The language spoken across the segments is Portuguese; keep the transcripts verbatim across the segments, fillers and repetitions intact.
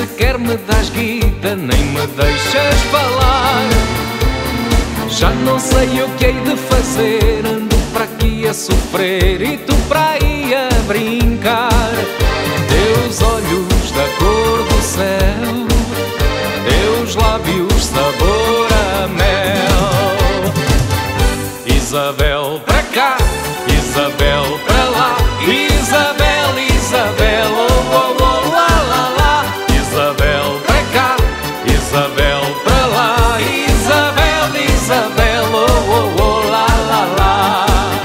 sequer me das guita, nem me deixas falar. Já não sei o que hei de fazer, ando para aqui a sofrer e tu para aí a brincar. Teus olhos da cor do céu, teus lábios sabor a mel. Isabel para cá, Isabel para lá, Isabel, Isabel, oh, oh, oh, lá, lá, lá. Isabel para cá, Isabel para lá, Isabel, Isabel, oh, oh, oh, lá, lá, lá.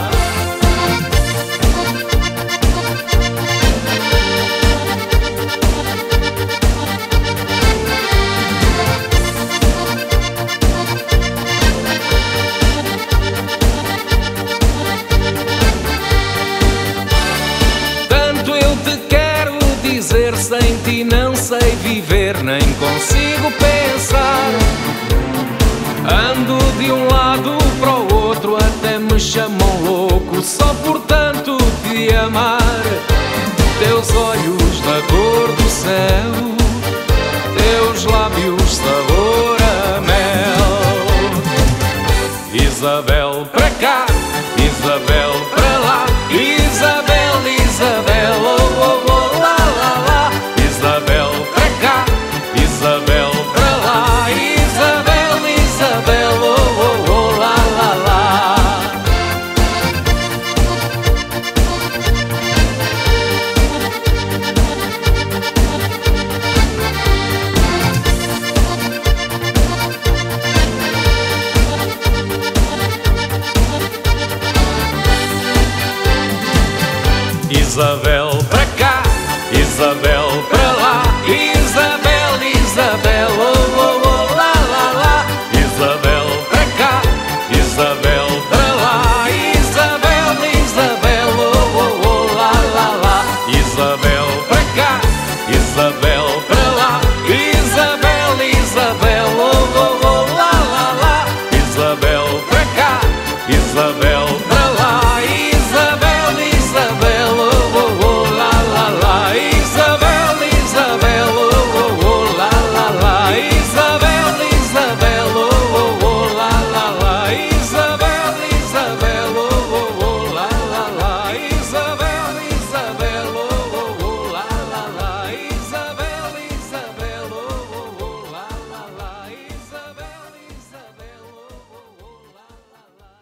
Sem ti não sei viver, nem consigo pensar. Ando de um lado para o outro, até me chamam louco só por tanto te amar. Teus olhos da cor do céu, teus lábios sabor a mel. Isabel para cá, Isabel para lá, Isabel, Isabel, oh, oh, oh, lá, lá, lá. Isabel para cá, Isabel para lá, Isabel, Isabel, oh, oh, oh, lá, lá, lá. Isabel para cá, Isabel para lá, Isabel, Isabel, oh, oh, oh, lá, lá, lá. Isabel para cá, Isabel para lá, Isabel, Isabel, oh, oh, oh, lá, lá, lá. Isabel para cá, Isabel para lá, Isabel, Isabel, oh, oh, oh, lá, lá, lá. Isabel para cá, Isabel para lá, Isabel, Isabel, oh, oh, oh, lá, lá, lá. Isabel, Isabel, oh, oh, oh, lá, lá, lá. Isabel, Isabel, oh, oh, oh, lá, lá, lá. Isabel, Isabel, oh, oh, oh, lá, lá, lá. Isabel, Isabel, oh, oh, oh, lá, lá, lá. Isabel, Isabel, oh, oh, oh, lá, lá, lá. Isabel, Isabel, oh, oh, oh, lá, lá, lá.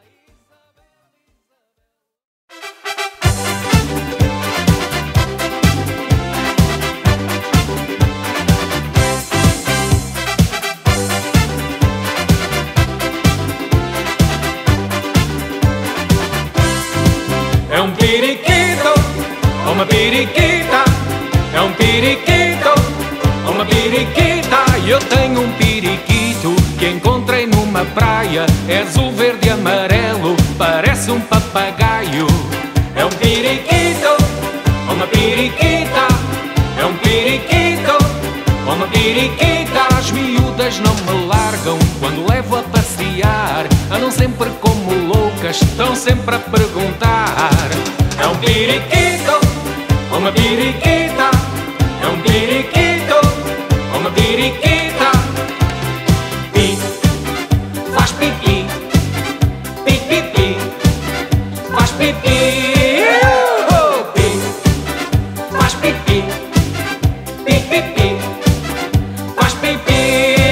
É um periquito, uma periquita. É um periquito, uma periquita. Eu tenho um periquito que encontrei numa praia. É azul, verde e amarelo, parece um papagaio. É um periquito, uma periquita. É um periquito, uma periquita. As miúdas não me largam quando levo a passear. Andam sempre como loucas, estão sempre a perguntar. É um periquito, uma periquita. É um periquito, uma periquita. Pi, faz pipi, pi, pi, pi, faz pipi. Oh, pi, faz pipi, pi, pi, pi, faz pipi.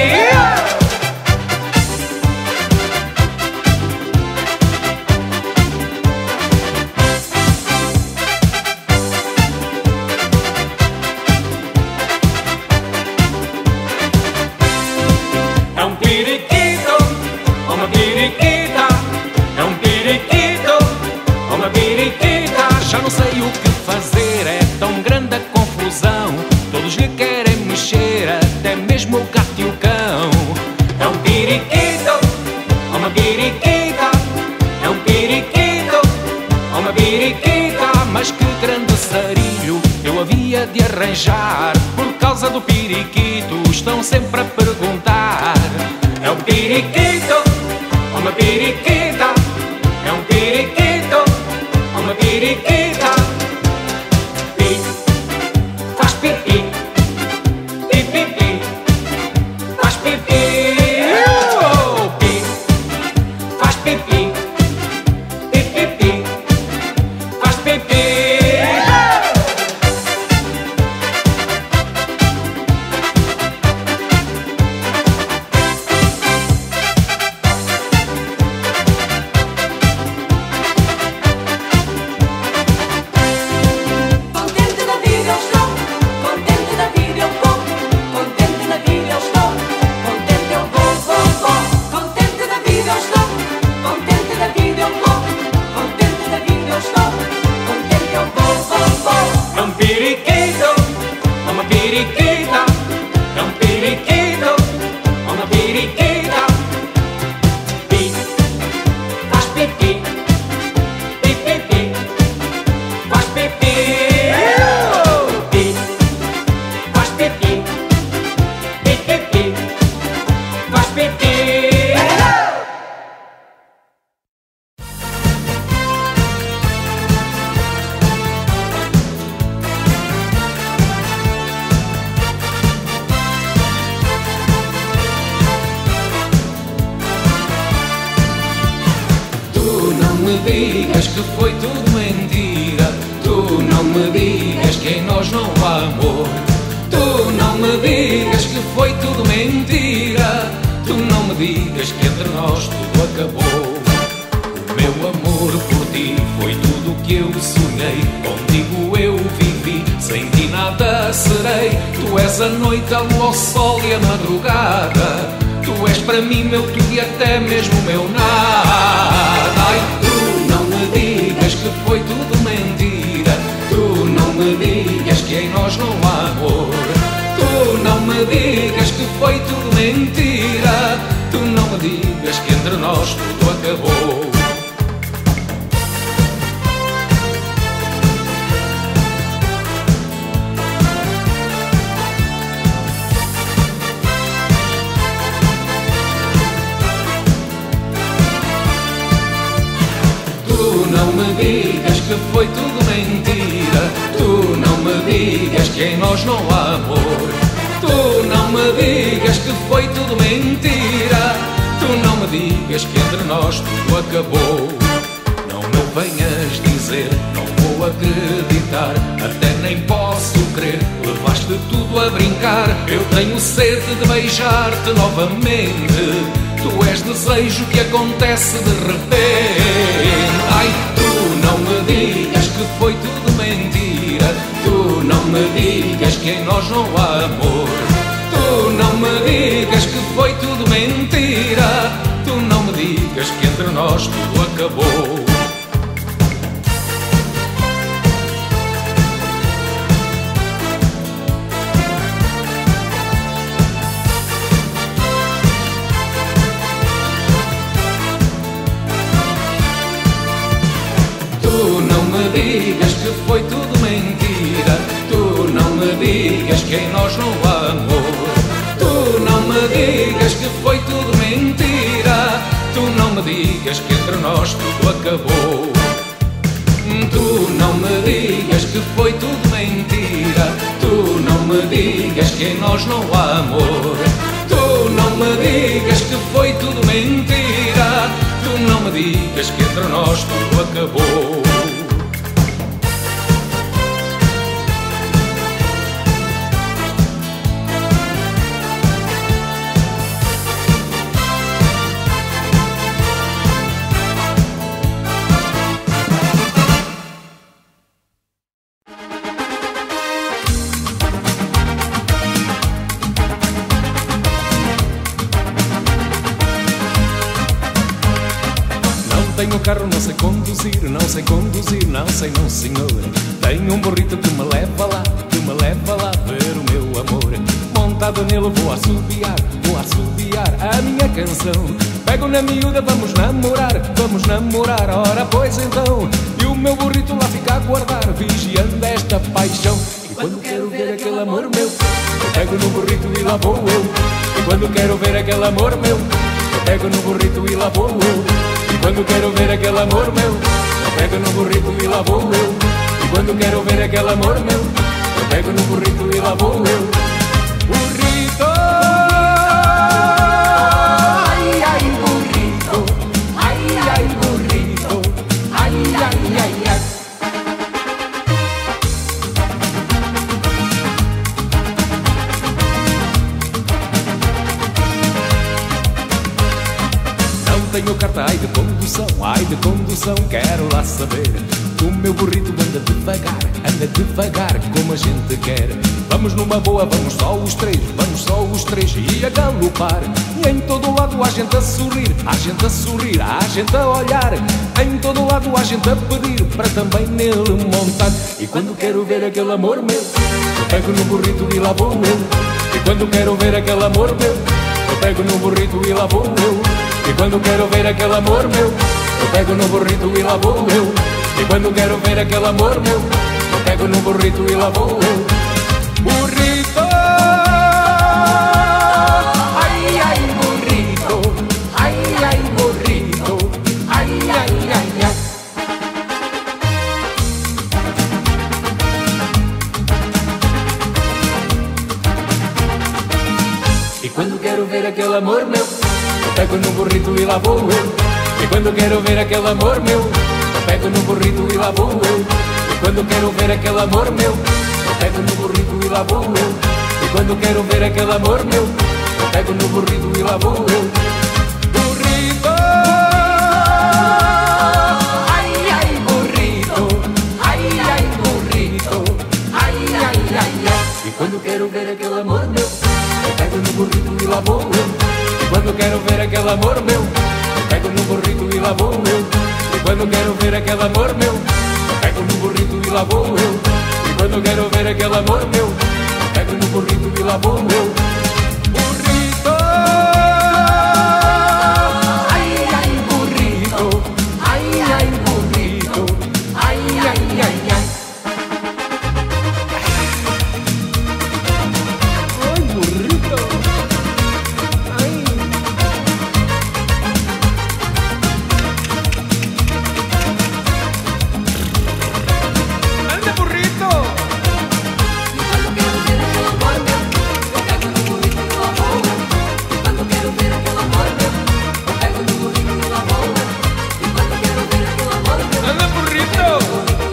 É um periquito, uma periquita. É um periquito, uma periquita. Já não sei o que fazer, é tão grande a confusão. Todos lhe querem mexer, até mesmo o gato e o cão. É um periquito, uma periquita. É um periquito, uma periquita. Mas que grande sarilho eu havia de arranjar. Por causa do periquito estão sempre a perguntar. É um periquito, uma periquita. É um periquito, uma periquita. Pi, faz pipi, pipi, pipi. Digas que foi tudo mentira, tu não me digas que em nós não há amor. Tu não me digas que foi tudo mentira, tu não me digas que entre nós tudo acabou. O meu amor por ti foi tudo o que eu sonhei, contigo eu vivi, sem ti nada serei. Tu és a noite, a lua, o sol e a madrugada, tu és para mim meu tudo e até mesmo meu nada. Ai, digas que foi tudo mentira, tu não me digas que em nós não há amor. Tu não me digas que foi tudo mentira, tu não me digas que entre nós tudo acabou. Não me digas que foi tudo mentira, tu não me digas que em nós não há amor. Tu não me digas que foi tudo mentira, tu não me digas que entre nós tudo acabou. Não me venhas dizer, não vou acreditar, até nem posso crer, levaste tudo a brincar. Eu tenho sede de beijar-te novamente, tu és desejo que acontece de repente. Ai, tu não me digas que foi tudo mentira, tu não me digas que em nós não há amor. Tu não me digas que foi tudo mentira, tu não me digas que entre nós tudo acabou. Tu não me digas que foi tudo mentira, tu não me digas que em nós não há amor. Tu não me digas que foi tudo mentira, tu não me digas que entre nós tudo acabou. Tu não me digas que foi tudo mentira, tu não me digas que em nós não há amor. Tu não me digas que foi tudo mentira, tu não me digas que entre nós tudo acabou. Tenho carro, não sei conduzir, não sei conduzir, não sei não senhor. Tenho um burrito que me leva lá, que me leva lá ver o meu amor. Montado nele vou assobiar, vou assobiar a minha canção. Pego na miúda, vamos namorar, vamos namorar, ora pois então. E o meu burrito lá fica a guardar, vigiando esta paixão. E quando quero ver aquele amor meu, eu pego no burrito e lá vou eu. E quando quero ver aquele amor meu, eu pego no burrito e lá vou eu. E quando quero ver aquele amor meu, eu pego no burrito e lá vou eu. E quando quero ver aquele amor meu, eu pego no burrito e lá vou eu. Burrito, ai, ai, burrito, ai, ai, burrito, ai, ai, ai, ai. tenho carta, ai de condução, ai de condução, quero lá saber. O meu burrito anda devagar, anda devagar como a gente quer. Vamos numa boa, vamos só os três, vamos só os três e a galopar. E em todo lado há gente a sorrir, há gente a sorrir, há gente a olhar. Em todo lado há gente a pedir para também nele montar. E quando quero ver aquele amor meu, eu pego no burrito e lá vou eu. E quando quero ver aquele amor meu, eu pego no burrito e lá vou eu. E quando quero ver aquele amor meu, eu pego no burrito e lá vou eu. E quando quero ver aquele amor meu, eu pego no burrito e lá vou eu. Burrito, ai, ai, burrito, ai, ai, burrito, ai, ai, ai, ai. E quando quero ver aquele amor meu, eu pego no burrito e lá vou eu. E quando quero ver aquele amor meu, eu pego no burrito e lá vou eu. E quando quero ver aquele amor meu, eu pego no burrito e lá vou eu. E quando quero ver aquele amor meu, eu pego no burrito e lá vou eu. Burrito, ai, ai, burrito, ai, ai, burrito, ai, ai, ai, ai. E quando quero ver aquele amor meu, eu pego no burrito e lá vou eu. E quando quero ver aquele amor meu, eu pego no burrito e lá vou eu. E quando quero ver aquele amor meu, eu pego no burrito e lá vou eu. E quando quero ver aquele amor meu, eu pego no burrito e lá vou eu. Burrito, ai, ai, burrito, ai, ai, burrito, ai, ai, ai, ai. Ai, burrito, ai. Anda, burrito. Anda, burrito.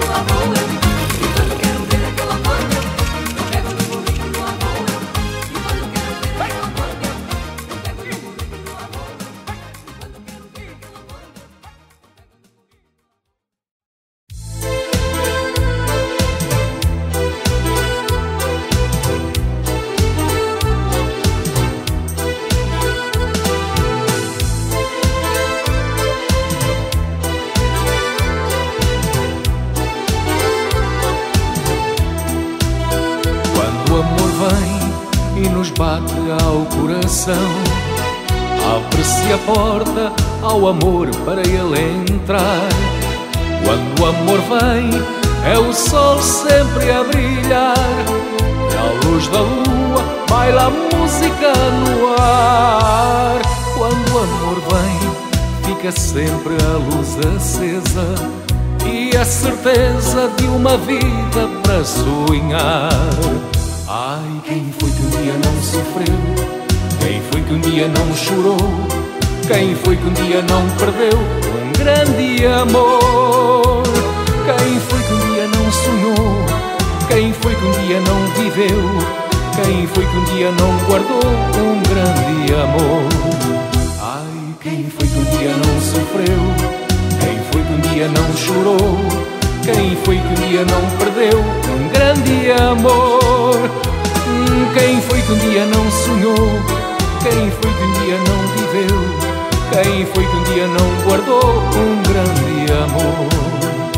Quando o amor vem e nos bate ao coração, abre-se a porta ao amor para ele entrar. Quando o amor vem, é o sol sempre a brilhar, e à luz da lua baila a música no ar. Quando o amor vem, fica sempre a luz acesa e a certeza de uma vida para sonhar. Ai, quem foi que um dia não sofreu? Quem foi que um dia não chorou? Quem foi que um dia não perdeu um grande amor? Quem foi que um dia não sonhou? Quem foi que um dia não viveu? Quem foi que um dia não guardou um grande amor? Ai, quem foi que um dia não sofreu? Quem foi que um dia não chorou? Quem foi que um dia não perdeu um grande amor? Quem foi que um dia não sonhou? Quem foi que um dia não viveu? Quem foi que um dia não guardou um grande amor?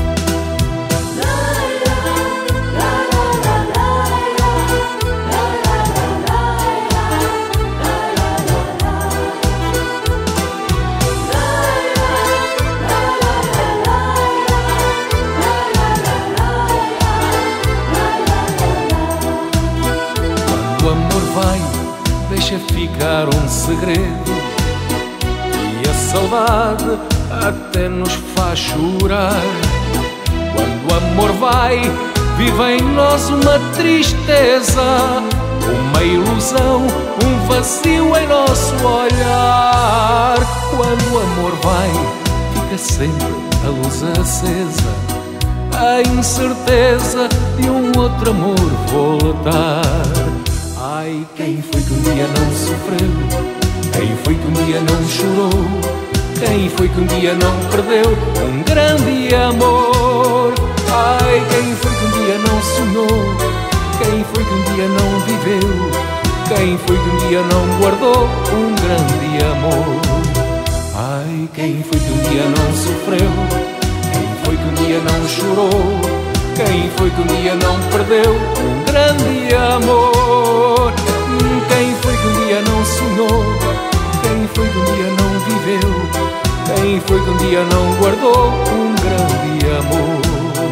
Deixa ficar um segredo e a saudade até nos faz chorar. Quando o amor vai, vive em nós uma tristeza, uma ilusão, um vazio em nosso olhar. Quando o amor vai, fica sempre a luz acesa, a incerteza de um outro amor voltar. Ai, quem foi que um dia não sofreu? Quem foi que um dia não chorou? Quem foi que um dia não perdeu um grande amor? Ai, quem foi que um dia não sonhou? Quem foi que um dia não viveu? Quem foi que um dia não guardou um grande amor? Ai, quem foi que um dia não sofreu? Quem foi que um dia não chorou? Quem foi que um dia não perdeu um grande amor? Quem foi que um dia não sonhou? Quem foi que um dia não viveu? Quem foi que um dia não guardou um grande amor?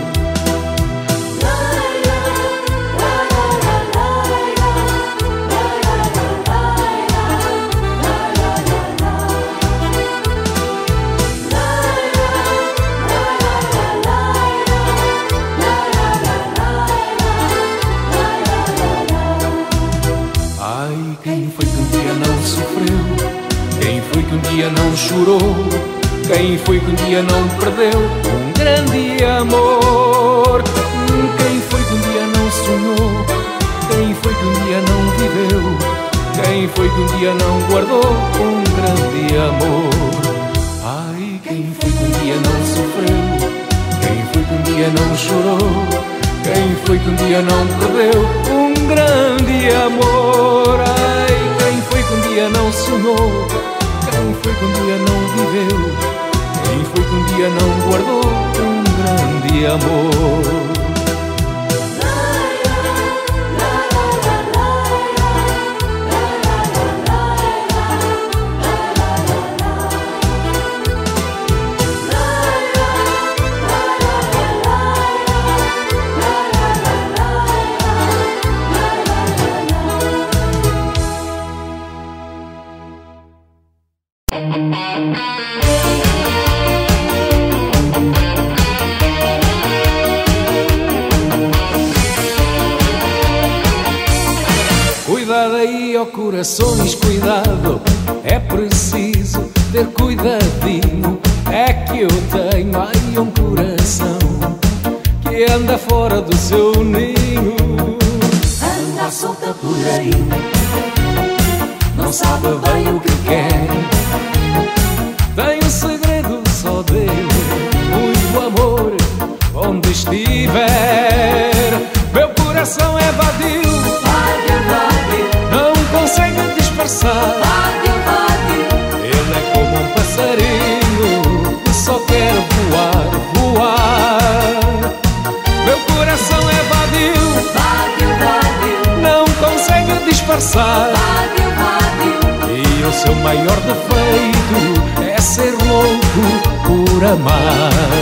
Quem foi que um dia não sofreu? Quem foi que um dia não chorou? Quem foi que um dia não perdeu um grande amor? Quem foi que um dia não sonhou? Quem foi que um dia não viveu? Quem foi que um dia não guardou um grande amor? Ai, quem foi que um dia não sofreu? Quem foi que um dia não chorou? Quem foi que um dia não perdeu um grande amor? Ai, quem foi que um dia não sonhou? Quem foi que um dia não viveu? Quem foi que um dia não guardou um grande amor? Cuidado aí, ó corações, cuidado. É preciso ter cuidadinho. É que eu tenho aí um coração que anda fora do seu ninho. Anda solta por aí, não sabe bem o que quer. Tem um segredo só dele, muito amor onde estiver. Meu coração é vadio, não consegue disfarçar. Ele é como um passarinho que só quer voar, voar. Meu coração é vadio, não consegue disfarçar. E o seu maior defeito é ser louco por amar.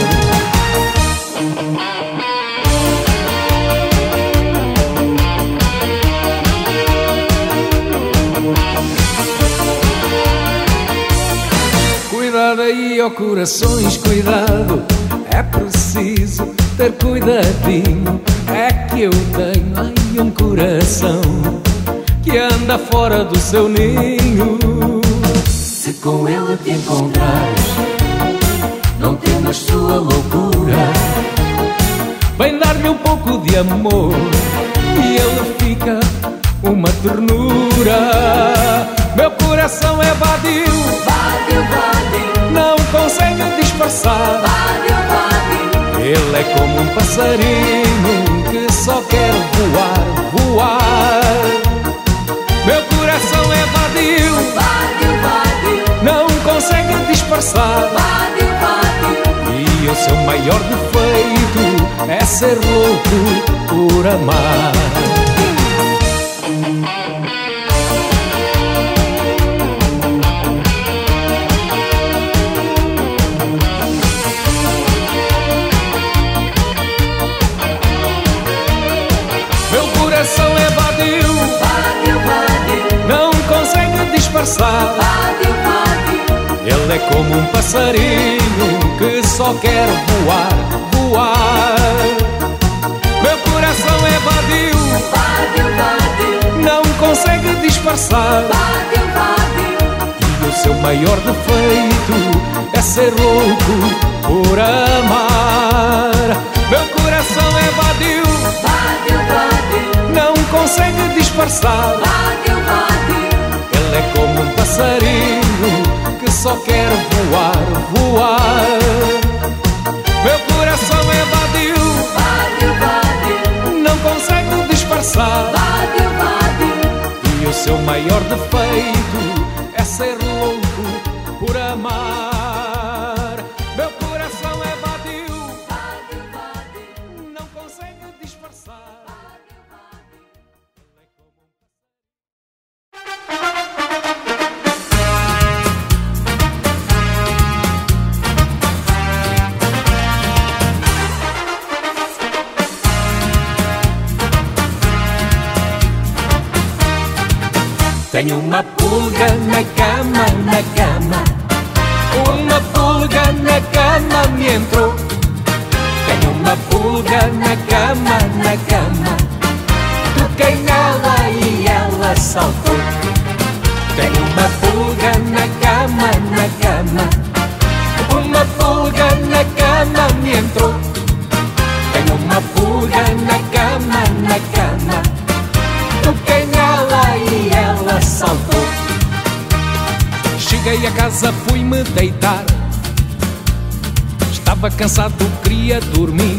Cuidado aí, ó corações, cuidado. É preciso ter cuidadinho. É que eu tenho aí um coração que anda fora do seu ninho. Se com ele te encontrares, não temas sua loucura. Vem dar-lhe um pouco de amor e ele fica uma ternura. Meu coração é vadio, não consegue disfarçar. Ele é como um passarinho que só quer voar, voar. Meu coração é vadio, não consegue disfarçar. E o seu maior defeito é ser louco por amar. Meu coração é vadio, não consegue disfarçar. Ele é como um passarinho que só quer voar, voar. Meu coração é vadio, não consegue disfarçar. E o seu maior defeito é ser louco por amar. Meu coração é vadio, não consegue disfarçar. Ele é como um passarinho que só quer voar, maior defeito é ser louco por amar. Meu coração é vadio, não consegue disfarçar. Tenho uma pulga na cama, na cama. Uma pulga na cama me entrou. Tenho uma pulga na cama, na cama. Toquei nela e ela saltou. Tenho uma pulga na cama, na cama. Uma pulga na cama me entrou. Tenho uma pulga na cama, na cama. Toquei nela e ela saltou. Cheguei a casa, fui-me deitar. Estava cansado, queria dormir.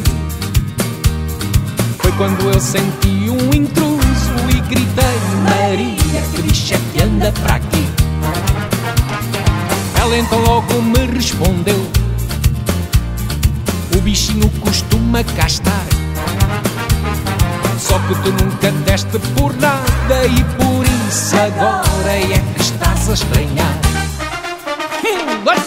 Foi quando eu senti um intruso e gritei: Maria, que bicho é que anda para aqui? Ela então logo me respondeu: o bichinho costuma cá estar. Só que tu nunca deste por nada e por isso agora é que estás a estranhar. Hum, vai.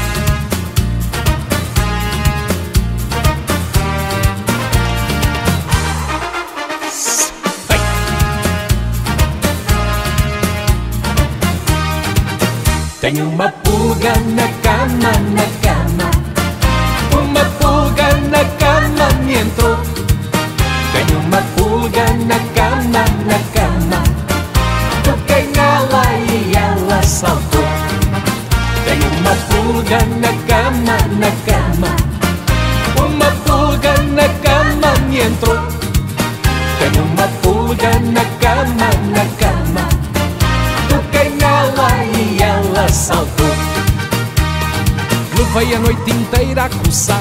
Tenho uma pulga na cama, na cama. Uma pulga na cama me entrou. Tenho uma pulga na cama, na cama. Toquei nela e ela saltou. Tenho uma pulga na cama, na cama. Uma pulga na cama me entrou. Tenho uma pulga na cama, na cama. Toquei nela e ela saltou. Levei a noite inteira a coçar,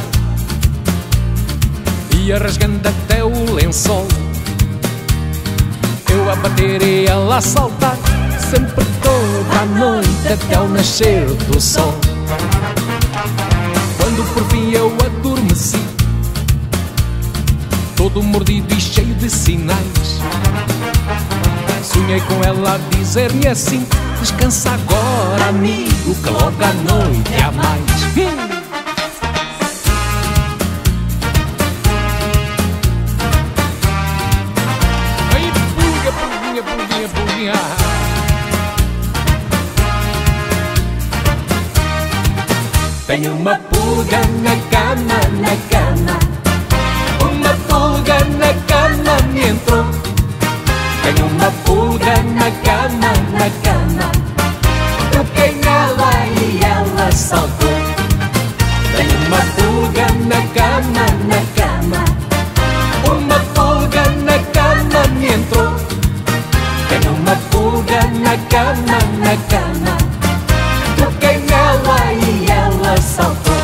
ia rasgando até o lençol. Eu a bater e ela a saltar, sempre toda a noite até o nascer do sol. Quando por fim eu adormeci, todo mordido e cheio de sinais, sonhei com ela a dizer-me assim: descansa agora, amigo, que logo à noite há mais. Hum. Pulguinha, pulguinha, pulguinha. Tenho uma pulga na cama, na cama. Uma pulga na cama me entrou. Tenho uma pulga na cama, na cama. Toquei nela e ela saltou. Tenho uma pulga na cama, na cama. Uma pulga na cama me entrou. Tenho uma pulga na cama, na cama. Toquei nela e ela saltou.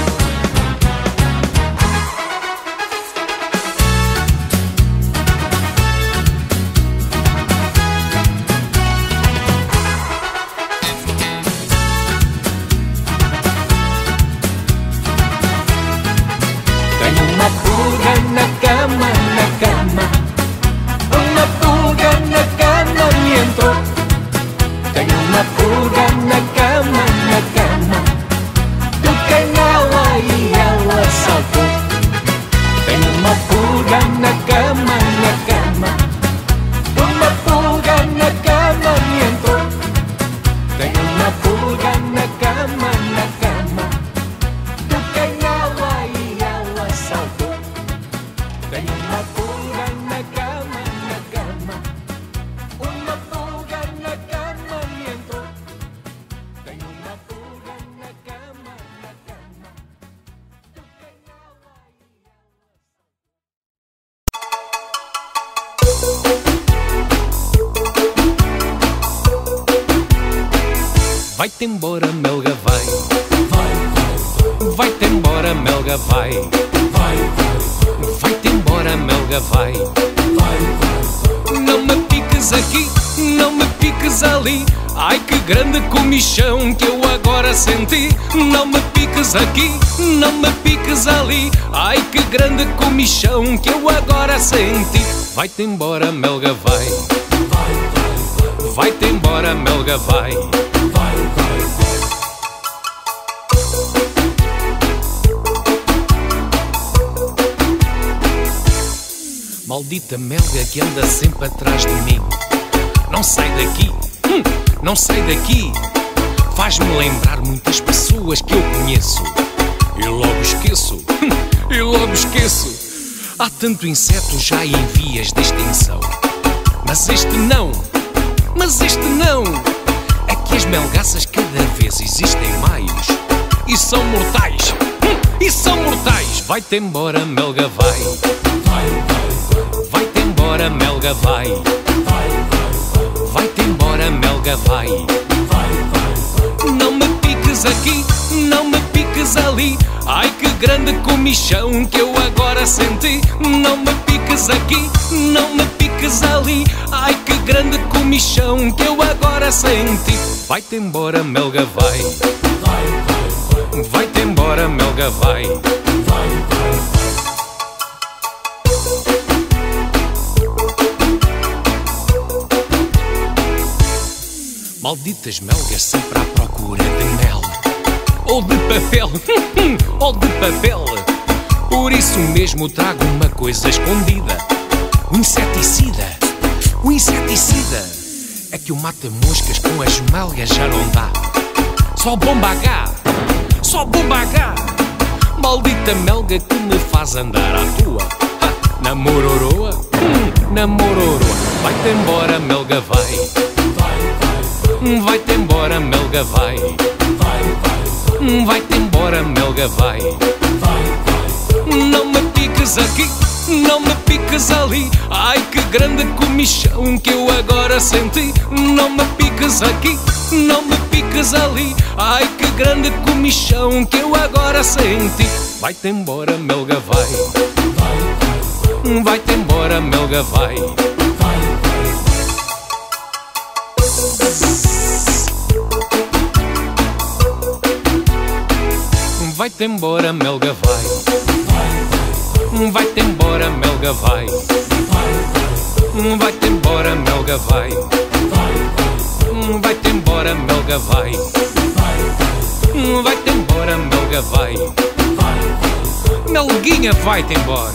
Tenho uma pulga na cama, na cama. Uma pulga na cama me entrou. Tenho uma pulga na cama, na cama. Toquei nela e ela saltou. Tenho uma pulga na cama, na cama. Uma pulga na cama me entrou. Tenho uma pulga na cama, na cama. Toquei nela e ela saltou. Tenho uma pulga na cama, na cama. Uma pulga na cama me entrou. Tenho uma pulga na cama, na cama. Toquei nela e ela saltou. Vai-te embora, melga, vai. Vai, vai, vai. Vai-te embora, melga, vai. Vai, vai, vai. Vai-te embora, melga, vai. Vai, vai, vai. Não me piques aqui, não me piques piques ali, ai que grande comichão que eu agora senti. Não me piques aqui, não me piques ali, ai que grande comichão que eu agora senti. Vai-te embora, melga, vai. Vai-te embora, melga, vai. Maldita melga que anda sempre atrás de mim. Não sai daqui, hum, não sai daqui. Faz-me lembrar muitas pessoas que eu conheço. E logo esqueço, hum, e logo esqueço. Há tanto inseto já em vias de extinção. Mas este não, mas este não. É que as melgaças cada vez existem mais. E são mortais, hum, e são mortais. Vai-te embora, melga, vai. Vai-te embora, melga, vai. Vai-te embora, melga, vai. Não me piques aqui, não me piques ali, ai que grande comichão que eu agora senti. Não me piques aqui, não me piques ali, ai que grande comichão que eu agora senti. Vai-te embora, melga, vai. Vai-te embora, melga, vai. Malditas melgas sempre à procura de mel ou de papel, ou de papel. Por isso mesmo trago uma coisa escondida. O inseticida, o inseticida. É que o mata-moscas com as melgas já não dá. Só bomba H, só bomba H. Maldita melga que me faz andar à toa. Ha, na mororoa, hum, na mororoa. Vai-te embora, melga, vai. Vai-te embora, melga, vai. Vai-te embora, melga, vai. Não me piques aqui, não me piques ali, ai que grande comichão que eu agora senti. Não me piques aqui, não me piques ali, ai que grande comichão que eu agora senti. Vai-te embora, melga, vai. Vai-te embora, melga, vai. Vai-te embora, melga, vai. Vai-te embora, melga, vai. Vai-te embora, melga, vai. Vai-te embora, melga, vai. Vai-te embora, melga, vai. Melguinha, vai-te embora.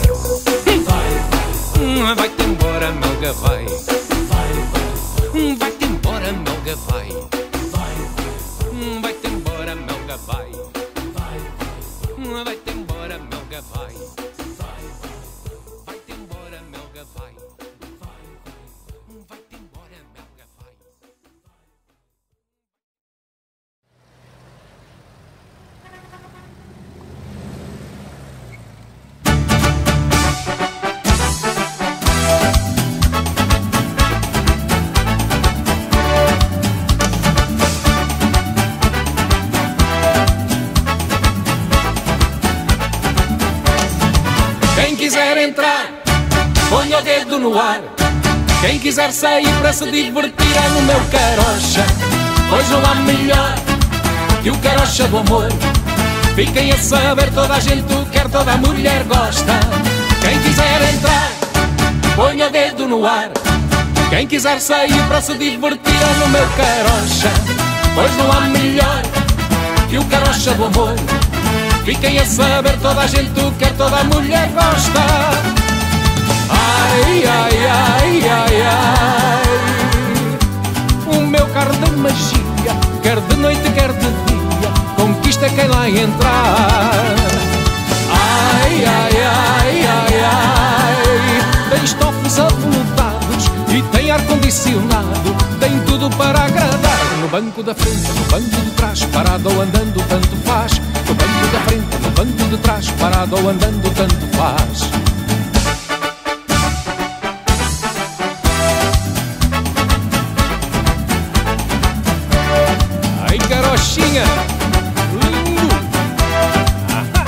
Vai-te embora, melga, vai. Vai-te embora, melga, vai. Vai-te embora, melga, vai. Vai-te embora, melga, vai. Vai-te embora, melga, vai. Vai-te embora, melga, vai. Quem quiser entrar, ponha o dedo no ar. Quem quiser sair para se divertir é no meu carocha. Pois não há melhor que o carocha do amor. Fiquem a saber, toda a gente o quer, toda a mulher gosta. Quem quiser entrar, ponha o dedo no ar. Quem quiser sair para se divertir é no meu carocha. Pois não há melhor que o carocha do amor. Fiquem a saber, toda a gente o quer, toda a mulher gosta. Ai, ai, ai, ai, ai. O meu carro de magia, quer de noite, quer de dia, conquista quem lá entrar. Ai, ai, ai, ai, ai. Tem estofos aveludados e tem ar-condicionado, tem tudo para agradar. No banco da frente, no banco de trás, parado ou andando, tanto faz. No banco da frente, no banco de trás, parado ou andando, tanto faz. Ai, carochinha, lindo! Ahá.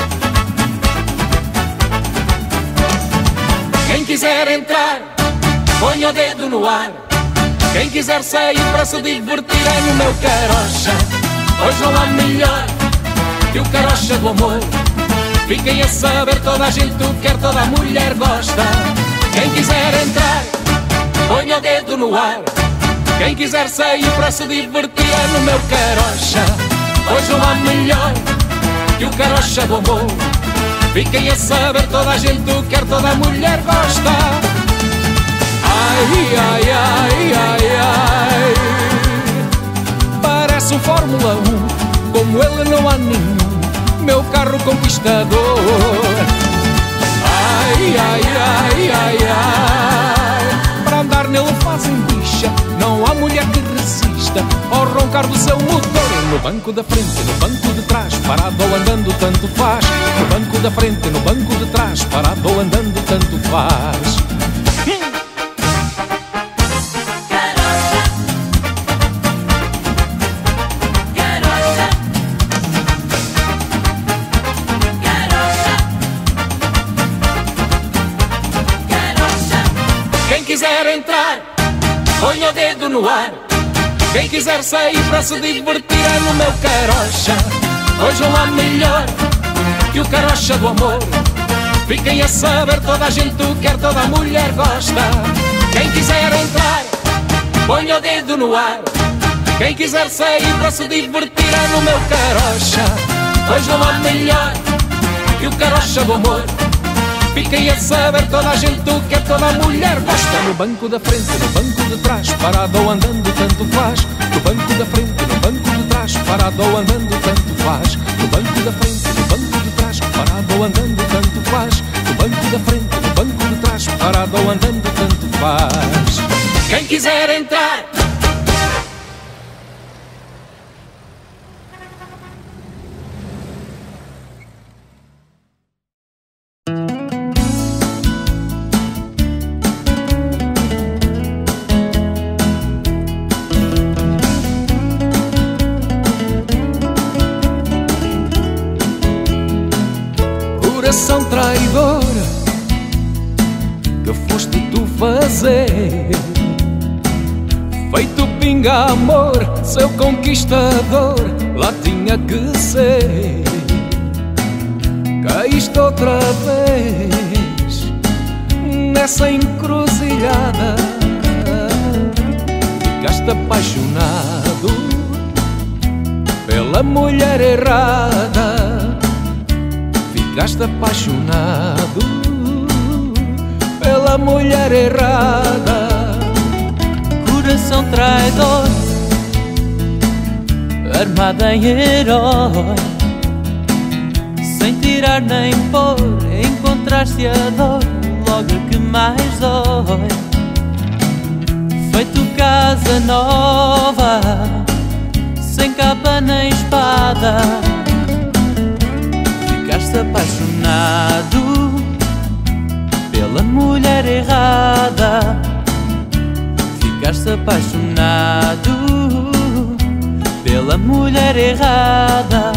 Quem quiser entrar, ponha o dedo no ar. Quem quiser sair para se divertir é no meu carocha. Hoje não há melhor que o carocha do amor. Fiquem a saber, toda a gente o quer, toda a mulher gosta. Quem quiser entrar, ponha o dedo no ar. Quem quiser sair para se divertir é no meu carocha. Hoje não há melhor que o carocha do amor. Fiquem a saber, toda a gente o quer, toda a mulher gosta. Ai, ai, ai, ai, ai, parece um Fórmula um, como ele não há nenhum, meu carro conquistador. Ai, ai, ai, ai, ai, para andar nele fazem bicha, não há mulher que resista ao roncar do seu motor. No banco da frente, no banco de trás, parado ou andando tanto faz. No banco da frente, no banco de trás, parado ou andando tanto faz. Quem quiser entrar, ponha o dedo no ar. Quem quiser sair para se divertir é no meu carocha. Hoje não há melhor que o carocha do amor. Fiquem a saber, toda a gente o quer, toda a mulher gosta. Quem quiser entrar, ponha o dedo no ar. Quem quiser sair para se divertir é no meu carocha. Hoje não há melhor que o carocha do amor. Fiquem a saber, toda a gente o quer, toda a mulher gosta. No banco da frente, no banco de trás, parado ou andando tanto faz. No banco da frente, no banco de trás, parado ou andando tanto faz. No banco da frente, no banco de trás, parado ou andando tanto faz. No banco da frente, no banco de trás, parado ou andando tanto faz. Quem quiser entrar, coração traidor, que foste tu fazer, feito pinga amor, seu conquistador, lá tinha que ser. Caíste outra vez nessa encruzilhada, ficaste apaixonado pela mulher errada. Ficaste apaixonado pela mulher errada. Coração traidor, armado em herói, sem tirar nem pôr, encontrar-se a dor, logo a que mais dói. Feito casa nova, sem capa nem espada. Ficaste apaixonado pela mulher errada. Ficaste apaixonado pela mulher errada.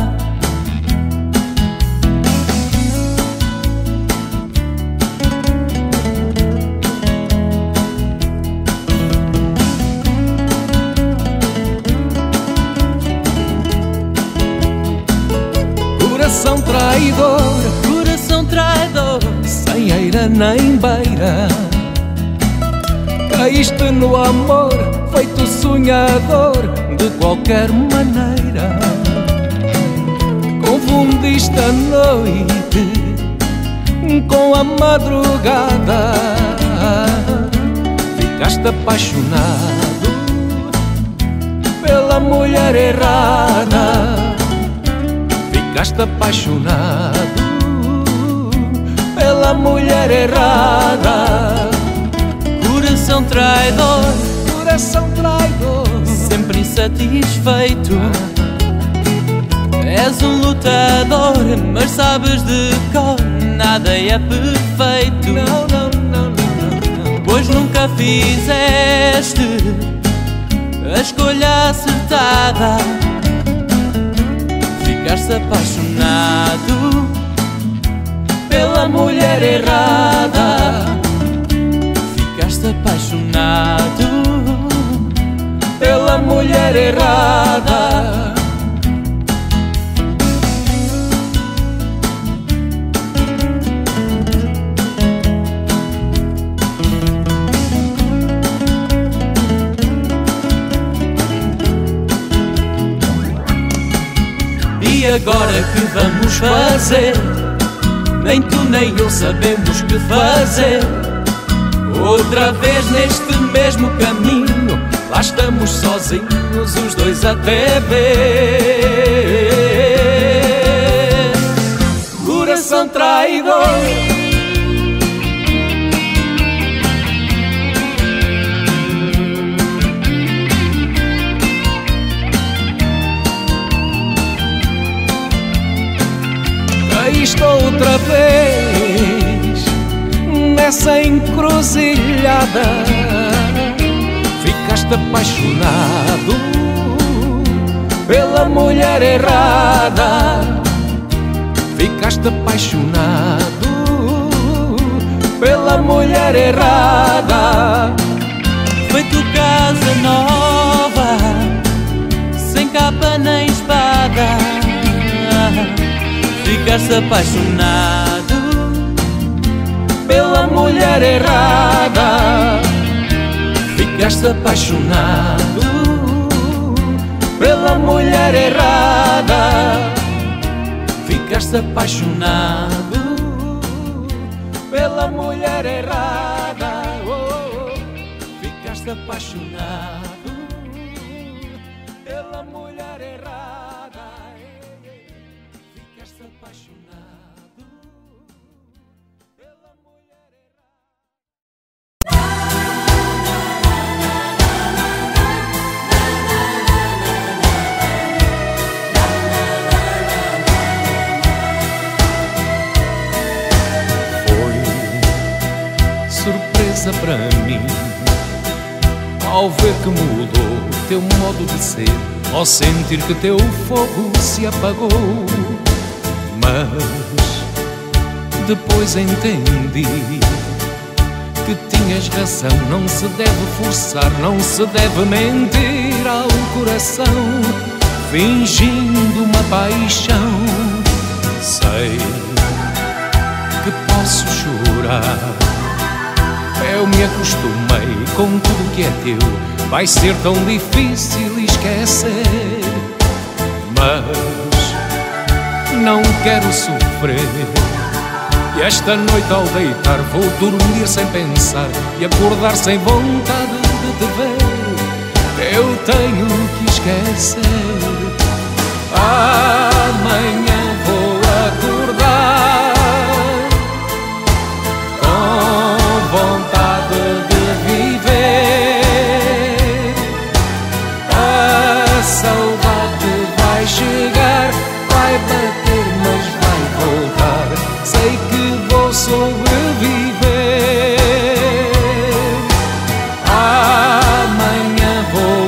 Coração traidor, coração traidor, sem eira nem beira. Caíste no amor, feito sonhador, de qualquer maneira. Confundiste a noite com a madrugada. Ficaste apaixonado pela mulher errada. Ficaste apaixonado pela mulher errada. Coração traidor, coração traidor, sempre insatisfeito. És um lutador, mas sabes de cor, nada é perfeito. Não, não, não, não, não. Pois nunca fizeste a escolha acertada. Ficaste apaixonado pela mulher errada. Ficaste apaixonado mulher errada. E agora que vamos fazer? Nem tu nem eu sabemos que fazer. Outra vez neste mesmo caminho, lá estamos sozinhos os dois até ver. Coração traidor, aí estou outra vez nessa encruzilhada. Ficaste apaixonado pela mulher errada. Ficaste apaixonado pela mulher errada. feito casa nova, sem capa nem espada. Ficaste apaixonado pela mulher errada. Ficaste apaixonado pela mulher errada. Ficaste apaixonado pela mulher errada. Oh, ficaste apaixonado pela mulher errada. Ficaste apaixonado pela mulher surpresa para mim ao ver que mudou teu modo de ser, ao sentir que teu fogo se apagou. Mas depois entendi que tinhas razão. Não se deve forçar, não se deve mentir ao coração, fingindo uma paixão. Sei que posso chorar, eu me acostumei com tudo que é teu. Vai ser tão difícil esquecer, mas não quero sofrer. E esta noite ao deitar vou dormir sem pensar e acordar sem vontade de te ver. Eu tenho que esquecer. Amanhã vou acordar vontade de viver. A saudade vai chegar, vai bater, mas vai voltar. Sei que vou sobreviver. Amanhã vou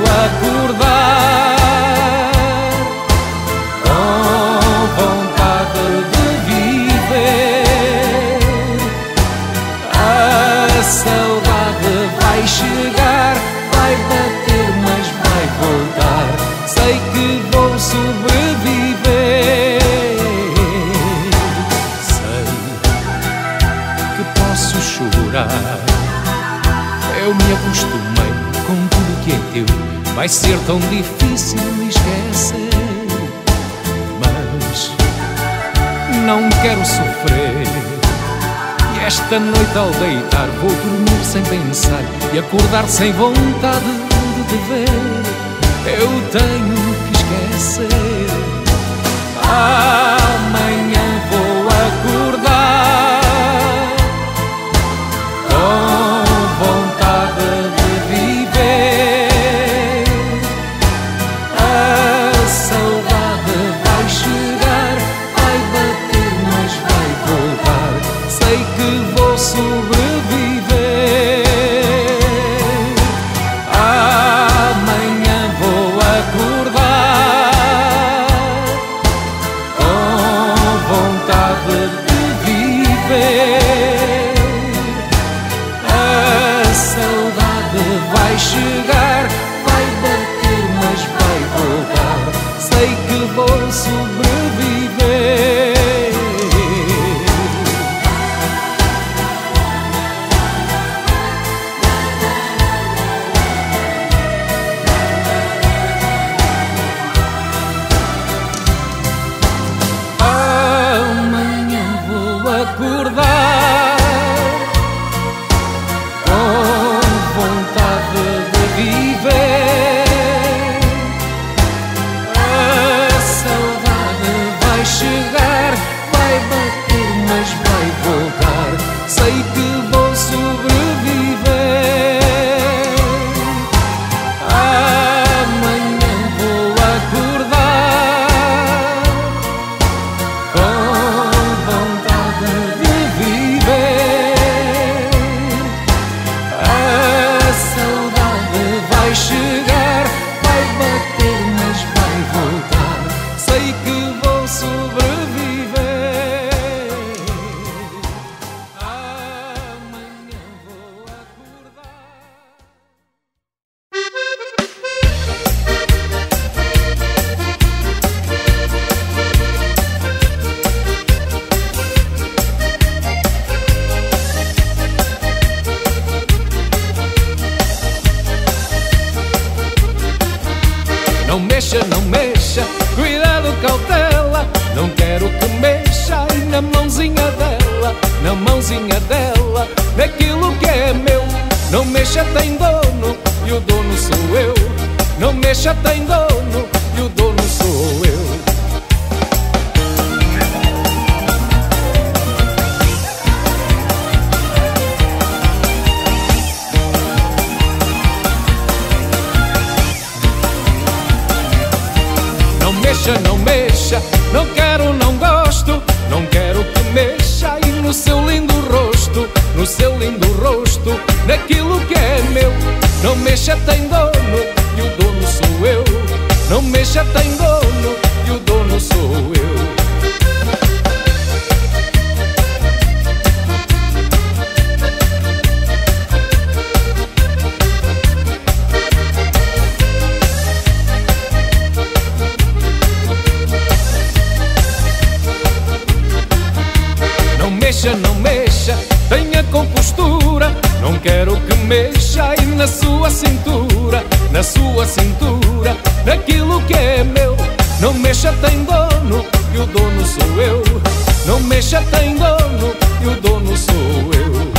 acordar com vontade de viver. A saudade vai chegar, vai bater, mas vai voltar. Sei que vou sobreviver. Sei que posso chorar, eu me acostumei com tudo que é teu. Vai ser tão difícil esquecer, mas não quero sofrer. Esta noite ao deitar vou dormir sem pensar e acordar sem vontade de te ver. Eu tenho que esquecer. Amanhã vou acordar com vontade de viver. A saudade vai chegar, vai bater, mas vai voltar. Sei que vou sobreviver. Amanhã vou acordar com vontade de viver. A saudade vai chegar, vai bater, mas vai na mãozinha dela, naquilo que é meu. Não mexa, tem dono, e o dono sou eu. Não mexa, tem dono, e o dono sou eu. Não mexa, não mexa, não quero, não gosto. Não quero que mexa aí no seu lindo rosto, no seu lindo rosto, naquilo que é meu. Não mexa, tem dono, e o dono sou eu. Não mexa, tem dono, e o dono sou eu. Não mexa, tenha compostura. Não quero que mexa aí na sua cintura, na sua cintura, naquilo que é meu. Não mexa, tem dono, e o dono sou eu. Não mexa, tem dono, e o dono sou eu.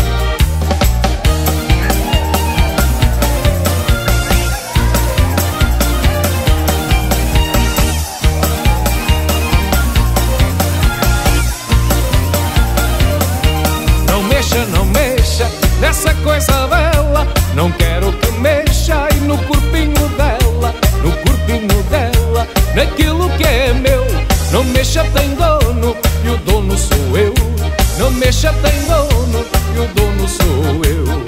Não mexa nessa coisa dela. Não quero que mexa aí no corpinho dela, no corpinho dela, naquilo que é meu. Não mexa, tem dono, e o dono sou eu. Não mexa, tem dono, e o dono sou eu.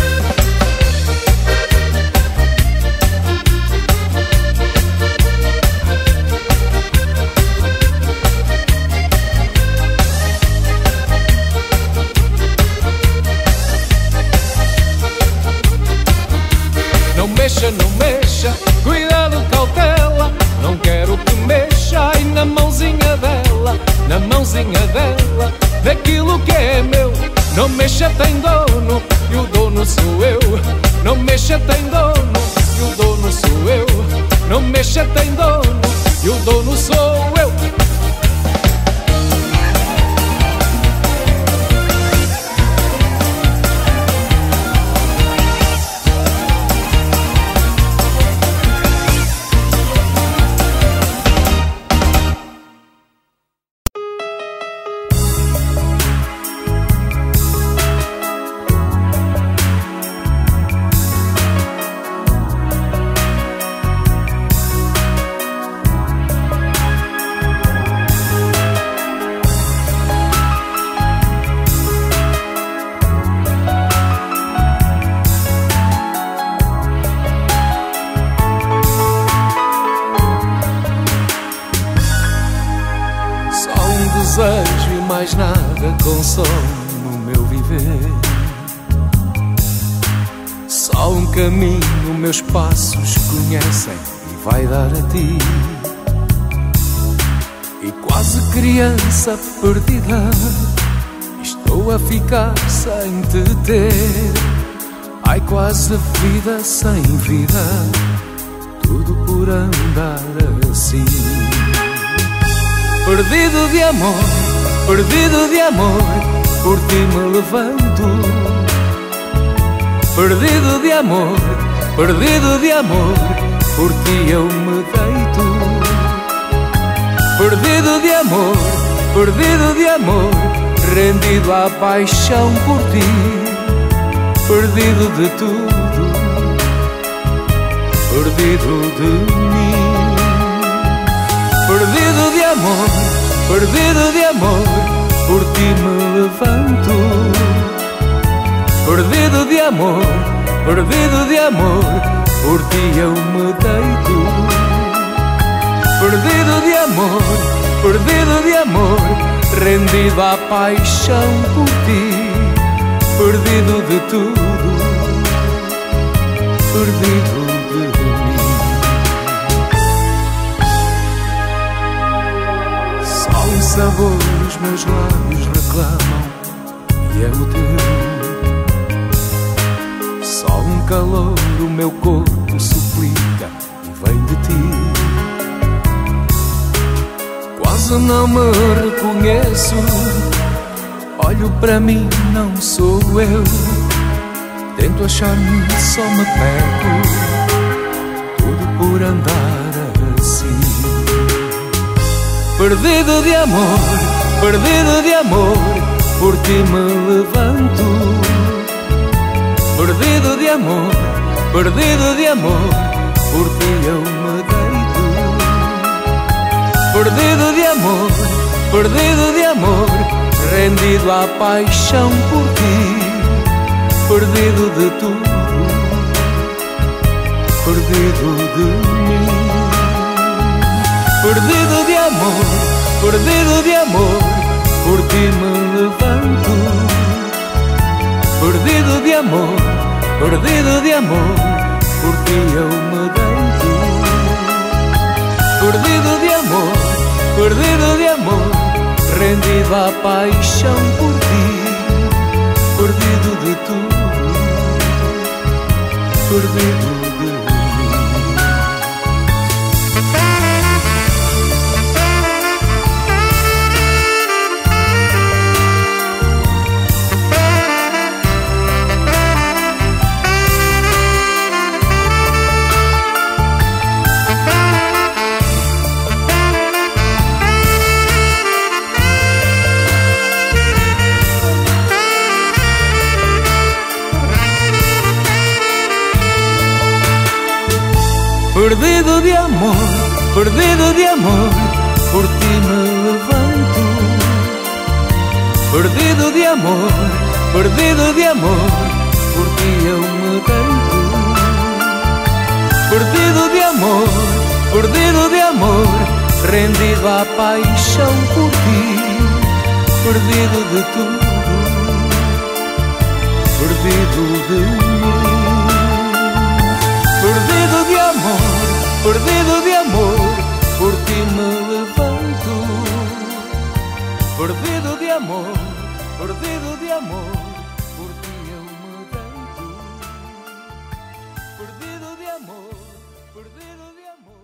Não mexa, cuidado, cautela. Não quero que mexa aí na mãozinha dela, na mãozinha dela, naquilo que é meu. Não mexa, tem dono, e o dono sou eu. Não mexa, tem dono, e o dono sou eu. Não mexa, tem dono, e o dono sou eu. Desejo e mais nada consome o meu viver. Só um caminho meus passos conhecem e vai dar a ti. E quase criança perdida, estou a ficar sem te ter. Ai, quase vida sem vida, tudo por andar assim. Perdido de amor, perdido de amor, por ti me levanto. Perdido de amor, perdido de amor, por ti eu me deito. Perdido de amor, perdido de amor, rendido à paixão por ti. Perdido de tudo, perdido de mim. Perdido de amor, perdido de amor, por ti me levanto. Perdido de amor, perdido de amor, por ti eu me deito. Perdido de amor, perdido de amor, rendido à paixão por ti. Perdido de tudo, perdido de mim. Só um sabor os meus lábios reclamam e é o teu. Só um calor o meu corpo suplica e vem de ti. Quase não me reconheço, Olho para mim, não sou eu. Tento achar-me, só me perco. Tudo por andar assim. Perdido de amor, perdido de amor, por ti me levanto. Perdido de amor, perdido de amor, por ti eu me deito. Perdido de amor, perdido de amor, rendido à paixão por ti. Perdido de tudo, perdido de mim. Perdido de amor, perdido de amor, por ti me levanto. Perdido de amor, perdido de amor, por ti eu me deito. Perdido de amor, perdido de amor, rendido à paixão por ti. Perdido de tudo, perdido de mim. Perdido de amor, perdido de amor, por ti me levanto. Perdido de amor, perdido de amor, por ti eu me deito. Perdido de amor, perdido de amor, rendido à paixão por ti. Perdido de tudo, perdido de mim. Perdido de amor, perdido de amor, por ti me levanto. Perdido de amor, perdido de amor, por ti eu me deito. Perdido de amor, perdido de amor.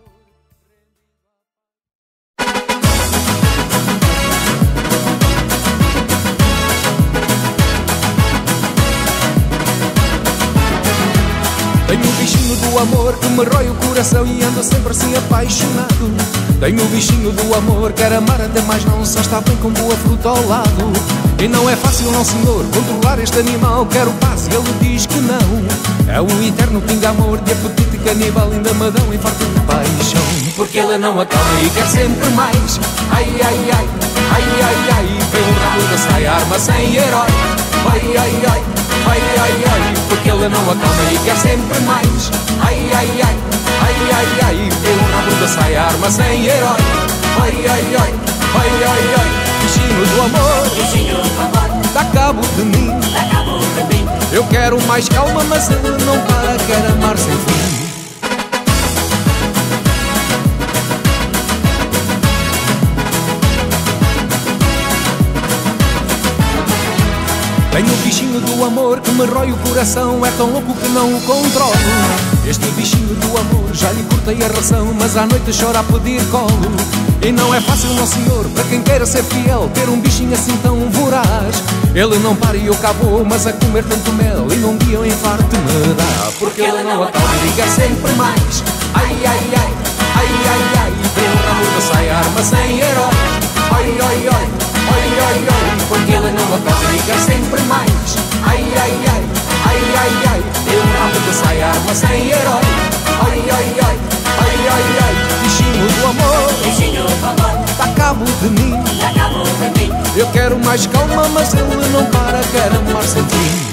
Tenho o bichinho do amor que me rói o coração e ando sempre assim apaixonado. Tenho o bichinho do amor, quero amar até mais não, só está bem com boa fruta ao lado. E não é fácil não senhor, controlar este animal, quero paz e ele diz que não. É o eterno pinga-amor de apetite canibal, ainda me dá um infarto de paixão. Porque ele não acalma e quer sempre mais. Ai, ai, ai, ai, ai, ai, pelo rabo da saia, arma sem herói. Ai, ai, ai, ai, ai, ai, porque ele não acalma e quer sempre mais. Ai, ai, ai, ai, ai, ai, pelo rabo da saia, arma sem herói. Ai, ai, ai, ai, ai, ai, bichinho do amor, bichinho do amor, dá cabo de mim, dá cabo de mim. Eu quero mais calma, mas ele não para, quer amar sem fim. Tenho o bichinho do amor que me rói o coração, é tão louco que não o controlo. Este bichinho do amor já lhe cortei a ração, mas à noite chora a pedir colo. E não é fácil, não senhor, para quem queira ser fiel, ter um bichinho assim tão voraz. Ele não para e eu acabou, mas a comer tanto mel, e num dia um infarto me dá. Porque ele não acaba e quer sempre mais. Ai, ai, ai, ai, ai, ai, pelo rabo da saia, arma sem herói. Ai, ai, ai, ai, ai, ai, porque ele não acaba e quer sempre mais. Ai, ai, ai, ai, ai, ai, pelo rabo da saia, arma sem herói. Ai, ai, ai, ai, ai, ai, bichinho do amor, Bichinho do amor, dá cabo de mim, dá cabo de mim. eu quero mais calma, mas ele não para, quer amar sem fim.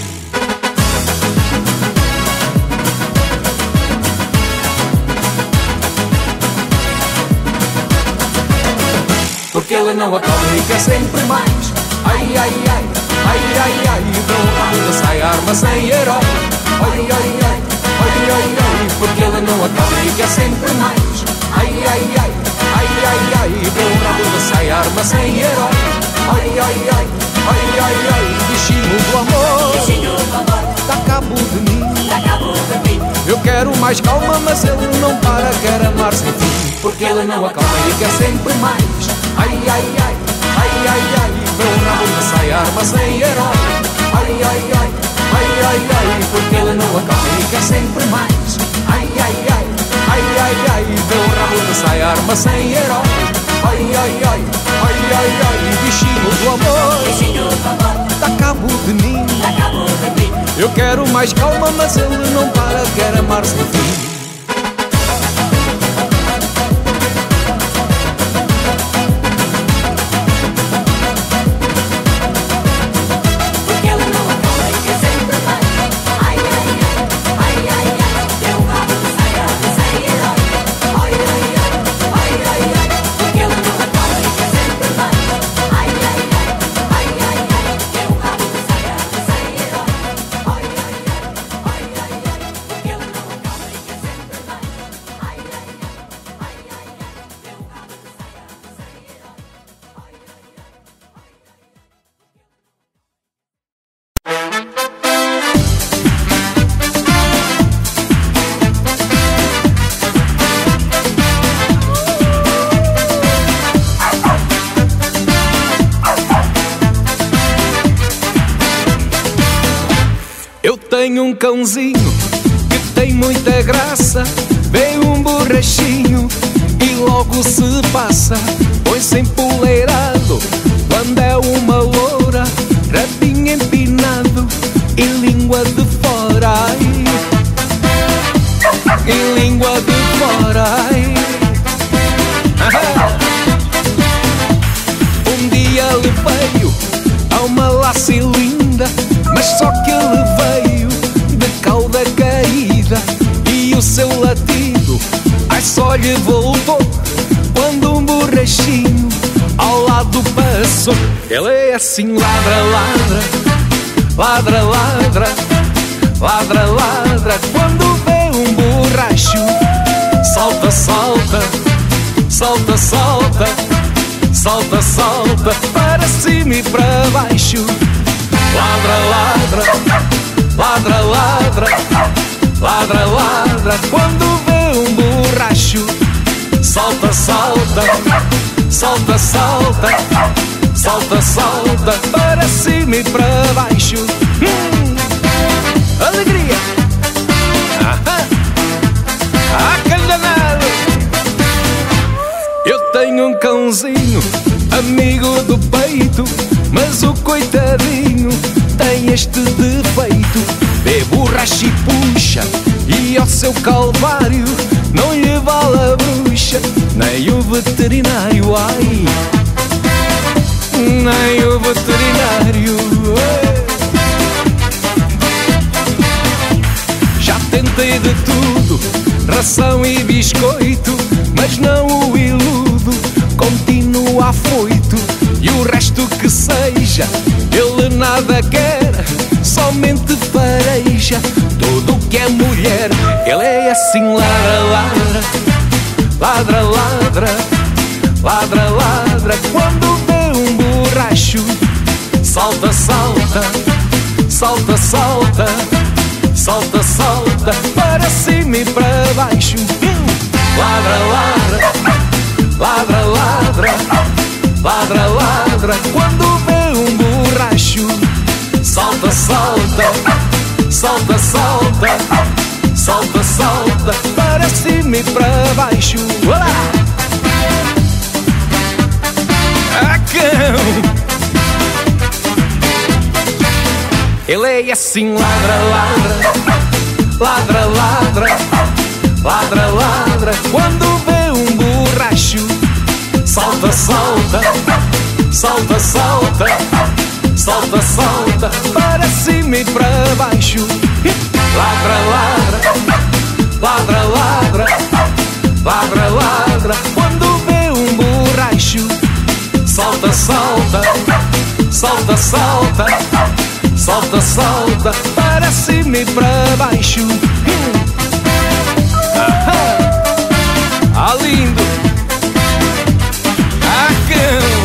Porque ele não acaba e quer sempre mais. Ai, ai, ai, ai, ai, ai, pelo rabo da saia, arma sem herói. Ai, ai, ai, ai, ai, ai, porque ele não acaba e quer sempre mais. Ai, ai, ai, ai, ai, ai, pelo rabo da saia, arma sem herói. Ai, ai, ai, ai, ai, ai, bichinho do amor, Bichinho do amor, dá cabo de mim, dá cabo de mim. eu quero mais calma, mas ele não para, quer amar sem fim. Porque ele não acalma e quer sempre mais. Ai, ai, ai, ai, ai, ai, vê o rabo de saia, arma sem herói. Ai, ai, ai, ai, ai, ai, porque ele não acaba e quer sempre mais. Ai, ai, ai, ai, ai, ai, vê o rabo de saia, arma sem herói. Ai, ai, ai, ai, ai, ai, bichinho do amor, Bichinho do amor, dá cabo de mim. dá cabo de mim. Eu quero mais calma, mas ele não para, quer amar-se no fim. Porque ele não acaba e quer sempre mais. Ai, ai, ai, ai, ai, ai, tem um rabo de saia sem herói. Ai, ai, ai, ai, ai, ai, porque ele não acaba e quer sempre mais. Ai, ai, ai, ai, ai, ai, tem um rabo de saia sem herói. Ai, ai, ai, ai, ai, ai, porque ele não acaba e quer sempre mais. Ai, ai, ai, ai, ai, ai, tem um rabo de saia sem herói. Ai, ai, ai, ai, ai, Eu tenho um cãozinho que tem muita graça, vê um borrachinho e logo se passa. Põe-se empoleirado quando é uma loura, rabinho empinado e língua de fora. Ai, e língua de fora. Ai. Um dia ele veio a uma lace linda, mas só que ele veio de cauda caída e o seu latido, ai, só lhe voltou quando um borrachinho ao lado passou. Ele é assim, ladra, ladra, ladra, ladra, ladra, ladra, quando vê um borracho. Salta, salta, salta, salta, salta, salta, para cima e para baixo. Ladra, ladra, ladra, ladra, ladra, ladra, quando vê um borracho. Salta, salta, salta, salta, salta, salta, para cima e para baixo. Hum, alegria! Ah, ah, que danado! Eu tenho um cãozinho, amigo do peito, mas o coitadinho tem este defeito. Vê borracha e puxa, e ao seu calvário não lhe vale a bruxa, nem o veterinário, ai, nem o veterinário. Ai. Já tentei de tudo, ração e biscoito, mas não o iludo, continua afoito. E o resto que seja, ele nada quer, somente fareja tudo que é mulher. Ele é assim, ladra, ladra, ladra, ladra, ladra, ladra, quando vê um borracho. Salta, salta, salta, salta, salta, salta, para cima e para baixo. Ladra, ladra, ladra, ladra, ladra, ladra, quando vê um borracho. Salta, salta, salta, salta, salta, salta, para cima e para baixo. Olá! Ah, cão! Ele é assim, ladra, ladra, ladra, ladra, ladra, ladra, quando vê um borracho. Salta, salta, salta, salta, salta, salta, para cima e para baixo. Ladra, ladra, ladra, ladra, ladra, ladra, quando vê um borracho. Salta, salta, salta, salta, salta, salta, para cima e para baixo. Ah, lindo! Ah, cão!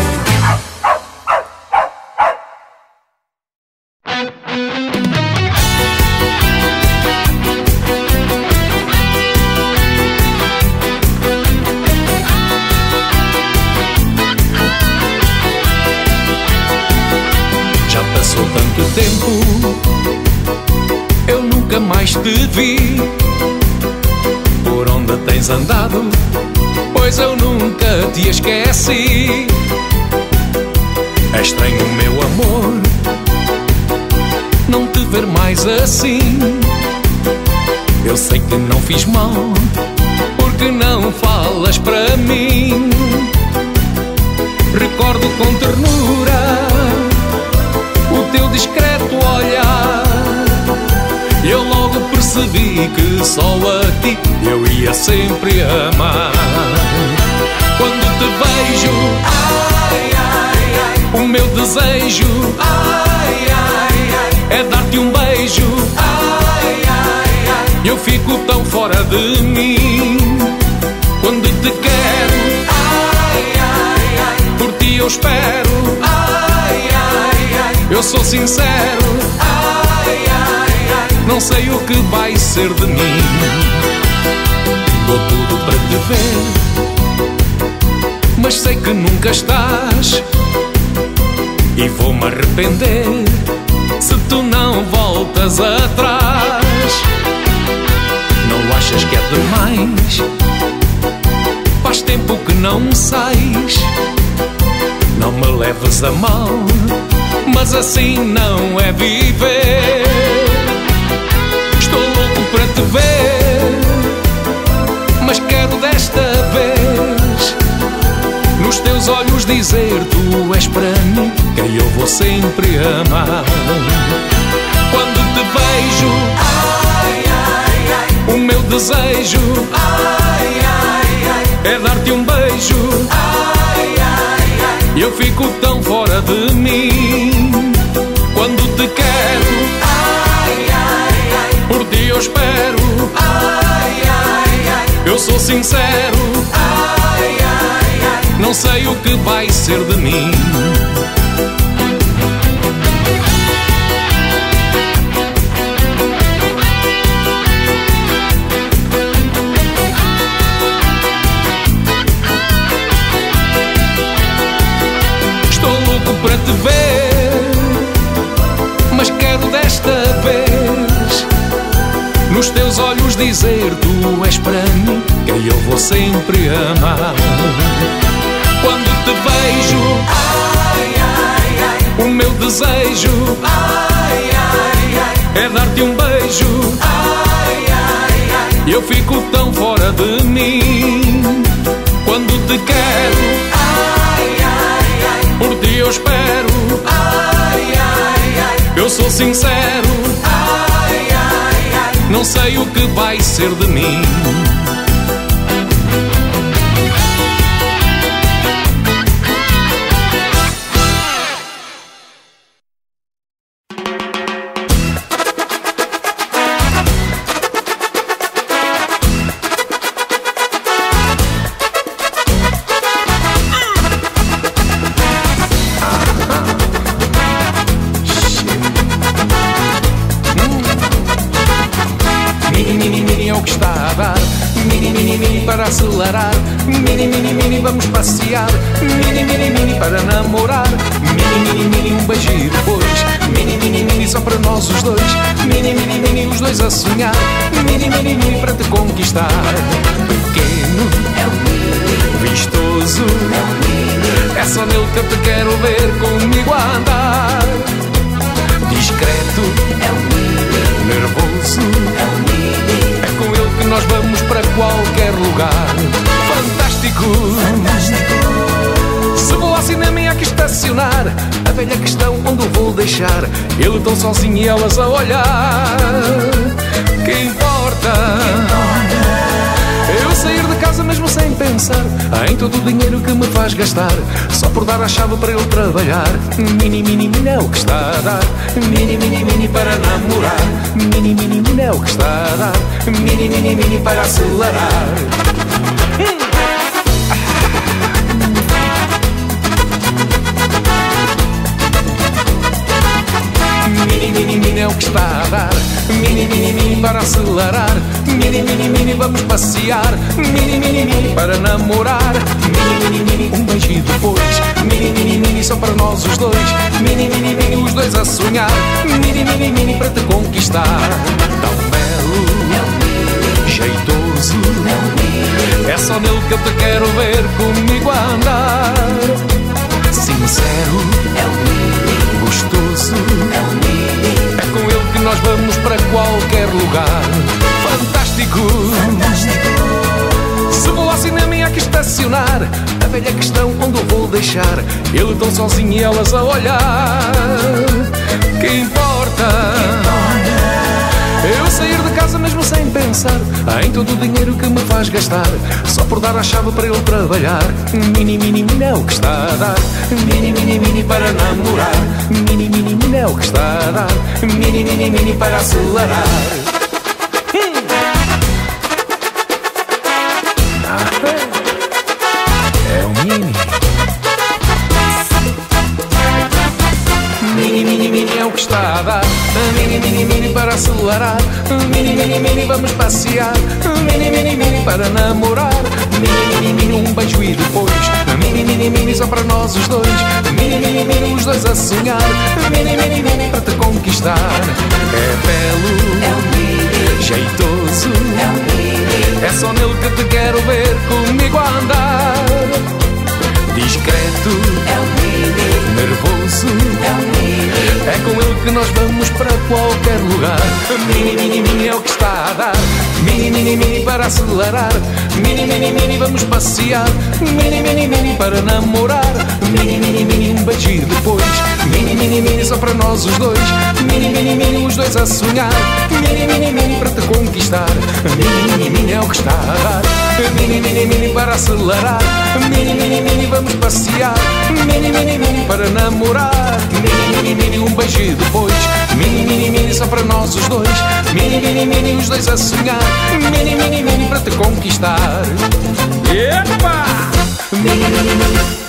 mais te vi, por onde tens andado, pois eu nunca te esqueci. É estranho, meu amor, não te ver mais assim. Eu sei que não fiz mal, porque não falas para mim. Recordo com ternura o teu discreto olhar, e eu logo percebi que só a ti eu ia sempre amar. Quando te vejo, ai, ai, ai, o meu desejo, ai, ai, ai, é dar-te um beijo, ai, ai, ai, eu fico tão fora de mim. Quando te quero, ai, ai, ai, por ti eu espero, ai, ai, ai, eu sou sincero, ai, ai, ai, não sei o que vai ser de mim. Dou tudo para te ver, mas sei que nunca estás, e vou-me arrepender se tu não voltas atrás. Não achas que é demais? Faz tempo que não sais. Não me leves a mal, mas assim não é viver. Estou louco para te ver, mas quero desta vez nos teus olhos dizer: tu és para mim quem eu vou sempre amar. Quando te vejo, ai, ai, ai, o meu desejo, ai, ai, ai, é dar-te um beijo, ai, ai, ai, eu fico tão fora de mim. Quando te quero, ai, ai, ai, por ti eu espero, ai, ai, ai, eu sou sincero, ai, ai, ai, não sei o que vai ser de mim. Para te ver, mas quero desta vez nos teus olhos dizer: tu és para mim quem eu vou sempre amar. Quando te vejo, ai, ai, ai, o meu desejo, ai, ai, ai, é dar-te um beijo, ai, ai, ai, eu fico tão fora de mim. Quando te quero, ai, ai, ai, por ti eu espero, ai, ai, ai, eu sou sincero, ai, ai, ai, não sei o que vai ser de mim. Acelerar, mini, mini, mini, vamos passear, mini, mini, mini, para namorar, mini, mini, mini, um beijo e depois, mini, mini, mini, só para nós os dois, mini, mini, mini, os dois a sonhar, mini, mini, mini, para te conquistar. Pequeno é o mini, vistoso é o mini, é só nele que eu te quero ver comigo a andar. Discreto é o mini, nervoso é o mini, é com ele que nós vamos para qualquer lugar. Fantástico, fantástico. Se vou ao cinema e há que estacionar, a velha questão onde o vou deixar, ele tão sozinho e elas a olhar. Que importa, eu sair de casa mesmo sem pensar em todo o dinheiro que me faz gastar, só por dar a chave para ele trabalhar. Mini, mini, mini é o que está a dar, mini, mini, mini para namorar, mini, mini, mini é o que está a dar, mini, mini, mini para acelerar. Hum. Mini, mini, mini é o que está a dar, mini, mini, mini para acelerar, mini, mini, mini vamos passear, mini, mini, mini para namorar, mini, mini, mini um beijo e depois, mini, mini, mini só para nós os dois, mini, mini, mini os dois a sonhar, mini, mini, mini para te conquistar. Tão belo que eu te quero ver comigo a andar. Sincero, É o Mini, gostoso, é o Mini, é com ele que nós vamos para qualquer lugar. Fantástico, fantástico. se vou ao cinema e há que estacionar, a velha questão onde eu vou deixar ele tão sozinho e elas a olhar. Que importa eu sair de casa mesmo sem pensar em todo o dinheiro que me faz gastar, só por dar a chave para ele trabalhar. Mini, mini, mini é o que está a dar. Mini, mini, mini para namorar. Mini, mini, mini é o que está a dar. Mini, mini, mini para acelerar. Hum. Ah, é o mini. Mini, mini, mini é o que está a dar. Mini, mini, mini para acelerar. Mini, mini, mini vamos passear. Mini, mini, mini para namorar. Mini, mini, mini um beijo e depois mini, mini, mini só para nós os dois. Mini, mini, mini os dois a sonhar. Mini, mini, mini para te conquistar. É belo, É o Mini, jeitoso, é o Mini, é só nele que te quero ver comigo a andar. Discreto, é o Mini, nervoso, é o Mini, é com ele que nós vamos para qualquer lugar. Mini, mini, mini é o que está a dar. Mini, mini, mini para acelerar. Mini, mini, mini vamos passear. Mini, mini, mini para namorar. Mini, mini, mini um beijo e depois mini, mini, mini só para nós os dois. Mini, mini, mini os dois a sonhar. Mini, mini, mini para te conquistar. Mini, mini, mini é o que está a dar. Mini, mini, mini para acelerar. Mini, mini, mini vamos passear. Mini, mini, mini para namorar. Mini, mini, mini um beijo e depois mini, mini, mini só para nós os dois. Mini, mini, mini os dois a sonhar. Mini, mini, mini para te conquistar. Epa! Mini, mini, mini.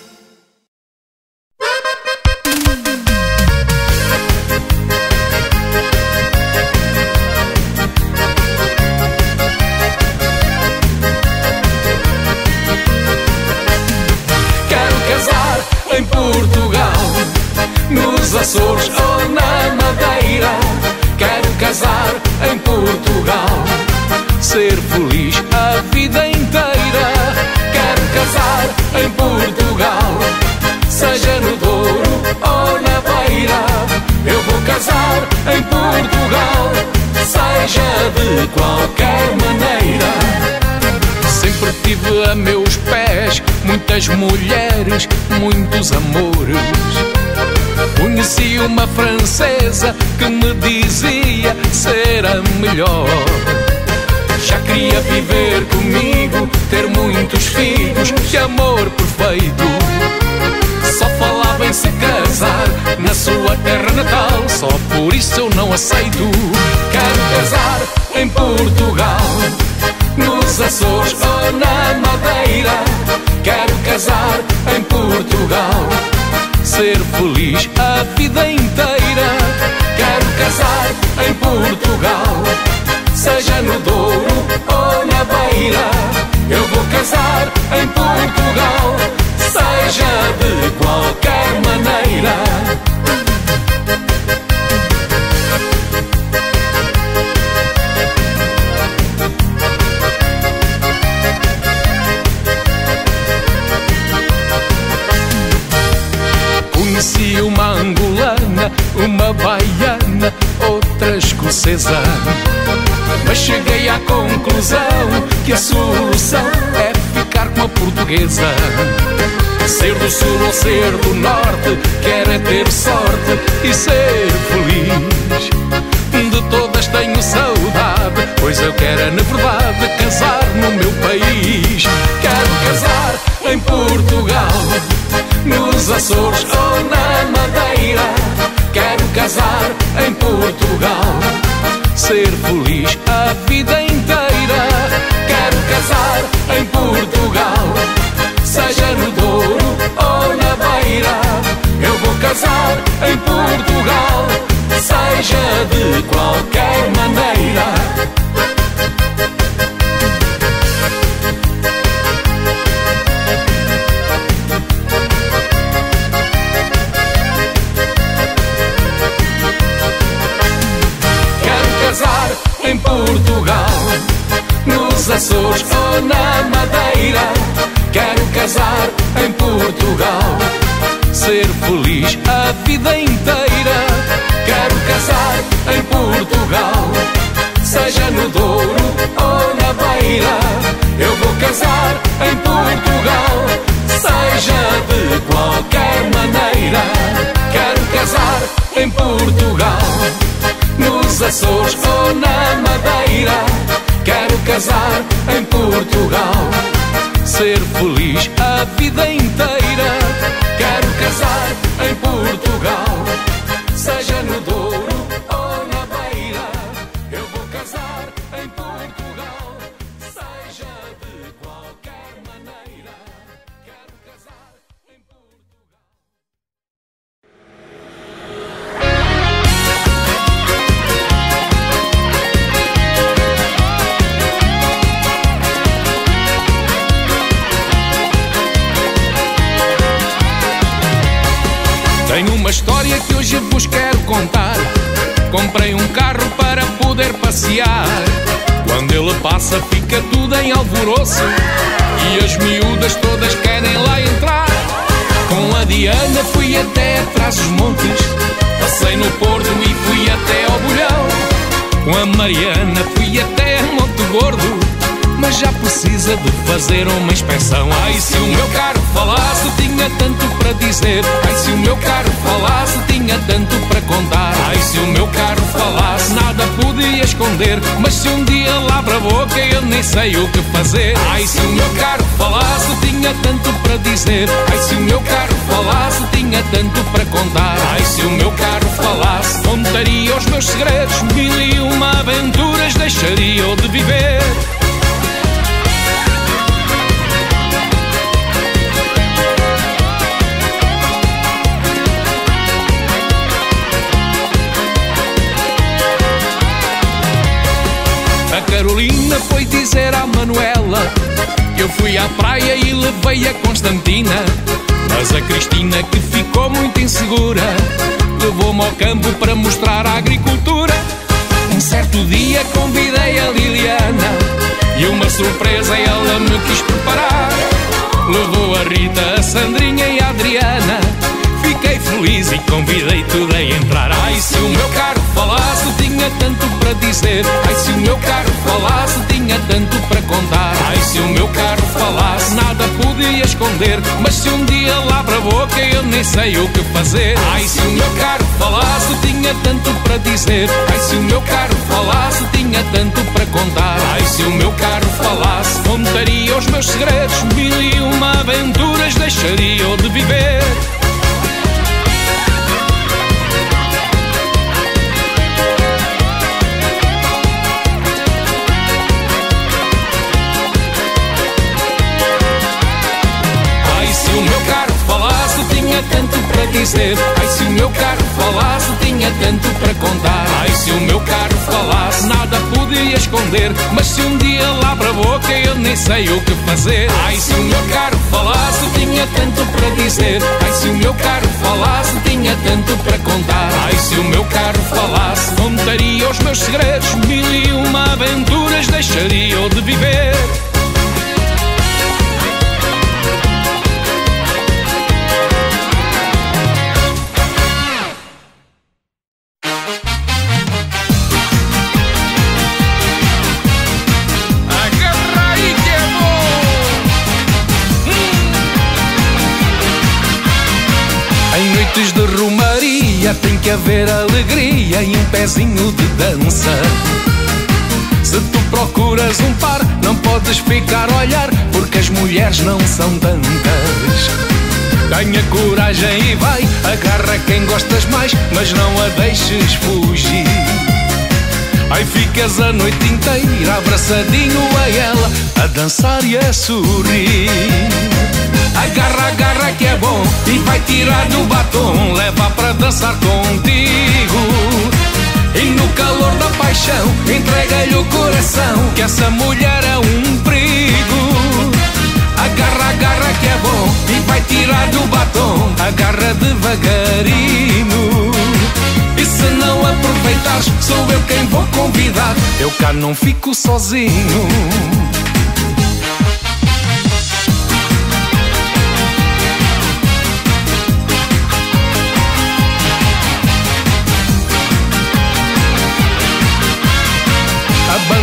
Em Portugal, nos Açores ou na Madeira. Quero casar em Portugal, ser feliz a vida inteira. Quero casar em Portugal, seja no Douro ou na Beira. Eu vou casar em Portugal, seja de qualquer maneira. Sempre tive a meus pés muitas mulheres, muitos amores. Conheci uma francesa que me dizia ser a melhor. Já queria viver comigo, ter muitos filhos, que amor perfeito. Só falava em se casar na sua terra natal, só por isso eu não aceito. Quero casar em Portugal, nos Açores ou na Madeira. Quero casar em Portugal, ser feliz a vida inteira. Quero casar em Portugal, seja no Douro ou na Beira. Eu vou casar em Portugal, seja de qualquer maneira. Conheci uma angolana, uma baiana, outra escocesa, mas cheguei à conclusão que a solução é ficar com a portuguesa. Ser do sul ou ser do norte, quero é ter sorte e ser feliz. De todas tenho saudade, pois eu quero, na verdade, casar no meu país. Quero casar em Portugal, nos Açores ou na Madeira. Quero casar em Portugal, ser feliz a vida inteira. Quero casar em Portugal, seja no Douro ou na Beira. Eu vou casar em Portugal, seja de qualquer maneira. Em Portugal, nos Açores ou na Madeira. Quero casar em Portugal, ser feliz a vida inteira. Quero casar em Portugal, seja no Douro ou na Beira. Eu vou casar em Portugal, seja de qualquer maneira. Quero casar em Portugal, nos Açores ou na Madeira. Quero casar em Portugal, ser feliz a vida inteira. Quero casar em Portugal, seja no Douro ou na Beira. Eu vou casar em Portugal, seja de qualquer maneira. Quero casar em Portugal. Tenho uma história que hoje vos quero contar. Comprei um carro para poder passear. Quando ele passa fica tudo em alvoroço e as miúdas todas querem lá entrar. Com a Diana fui até atrás dos montes, passei no Porto e fui até ao Bolhão. Com a Mariana fui até Monte Gordo, mas já precisa de fazer uma inspeção. Ai, se o meu carro falasse, tinha tanto para dizer. Ai, se o meu carro falasse, tinha tanto para contar. Ai, se o meu carro falasse, nada podia esconder. Mas se um dia ele abre a boca, eu nem sei o que fazer. Ai, se o meu carro falasse, tinha tanto para dizer. Ai, se o meu carro falasse, tinha tanto para contar. Ai, se o meu carro falasse, contaria os meus segredos. Mil e uma aventuras deixaria eu de viver. A Carolina foi dizer à Manuela que eu fui à praia e levei a Constantina. Mas a Cristina, que ficou muito insegura, levou-me ao campo para mostrar a agricultura. Um certo dia convidei a Liliana e uma surpresa ela me quis preparar. Levou a Rita, a Sandrinha e a Adriana. Fiquei feliz e convidei tudo a entrar. Ai, se o meu carro falasse, tinha tanto para dizer. Ai, se o meu carro falasse, tinha tanto para contar. Ai, se o meu carro falasse, nada podia esconder. Mas se um dia ele abre a boca, eu nem sei o que fazer. Ai, se o meu carro falasse, tinha tanto para dizer. Ai, se o meu carro falasse, tinha tanto para contar. Ai, se o meu carro falasse, contaria os meus segredos. Mil e uma aventuras deixaria eu de viver. Tanto para dizer. Ai, se o meu carro falasse, tinha tanto para contar. Ai, se o meu carro falasse, nada podia esconder. Mas se um dia ele abre a boca, eu nem sei o que fazer. Ai, se o meu carro falasse, tinha tanto para dizer. Ai, se o meu carro falasse, tinha tanto para contar. Ai, se o meu carro falasse, contaria os meus segredos. Mil e uma aventuras deixaria eu de viver. De romaria tem que haver alegria e um pezinho de dança. Se tu procuras um par, não podes ficar a olhar, porque as mulheres não são tantas. Tenha coragem e vai, agarra quem gostas mais, mas não a deixes fugir. Aí ficas a noite inteira abraçadinho a ela, a dançar e a sorrir. Agarra, agarra que é bom e vai tirar do batom, leva para dançar contigo. E no calor da paixão, entrega-lhe o coração, que essa mulher é um perigo. Agarra, agarra que é bom e vai tirar do batom, agarra devagarinho. E se não aproveitares, sou eu quem vou convidar, eu cá não fico sozinho.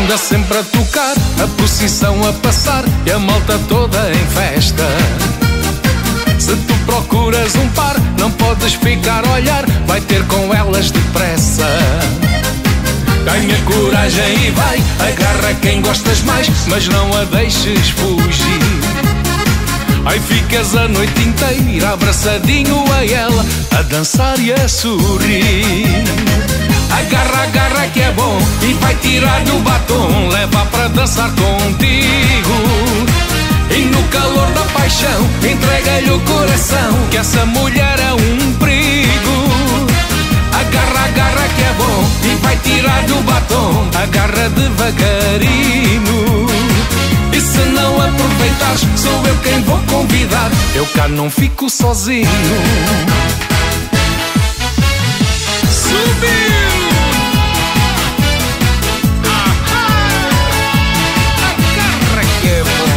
banda sempre a tocar, a procissão a passar e a malta toda em festa. Se tu procuras um par, não podes ficar a olhar, vai ter com elas depressa. Ganha coragem e vai, agarra quem gostas mais, mas não a deixes fugir. Aí ficas a noite inteira abraçadinho a ela, a dançar e a sorrir. Agarra, agarra que é bom e vai tirar-lhe o batom, leva para dançar contigo. E no calor da paixão, entrega-lhe o coração, que essa mulher é um perigo. Agarra, agarra que é bom e vai tirar-lhe o batom, agarra devagarinho. E se não aproveitares, sou eu quem vou convidar, eu cá não fico sozinho. Subiu! Agarra que é bom.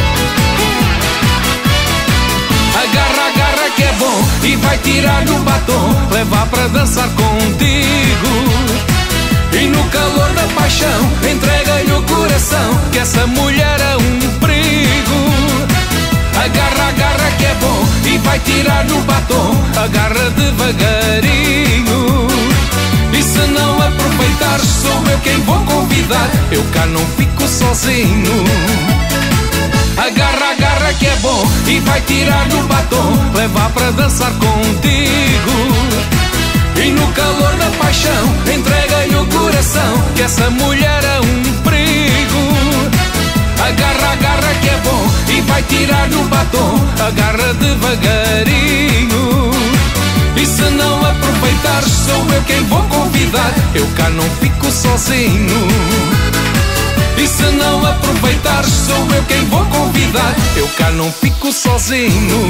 Agarra, agarra que é bom e vai tirar no batom, levar para dançar contigo. E no calor da paixão, entrega-lhe o coração, que essa mulher é um perigo. Agarra, agarra que é bom e vai tirar no batom, agarra devagarinho. E se não aproveitares, sou eu quem vou convidar, eu cá não fico sozinho. Agarra, agarra que é bom e vai tirar no batom, levar para dançar contigo. E no calor da paixão, entrega-lhe o coração, que essa mulher é um perigo. Agarra, agarra que é bom e vai tirar no batom, agarra devagarinho. E se não aproveitares, sou eu quem vou convidar, eu cá não fico sozinho. E se não aproveitares, sou eu quem vou convidar, eu cá não fico sozinho.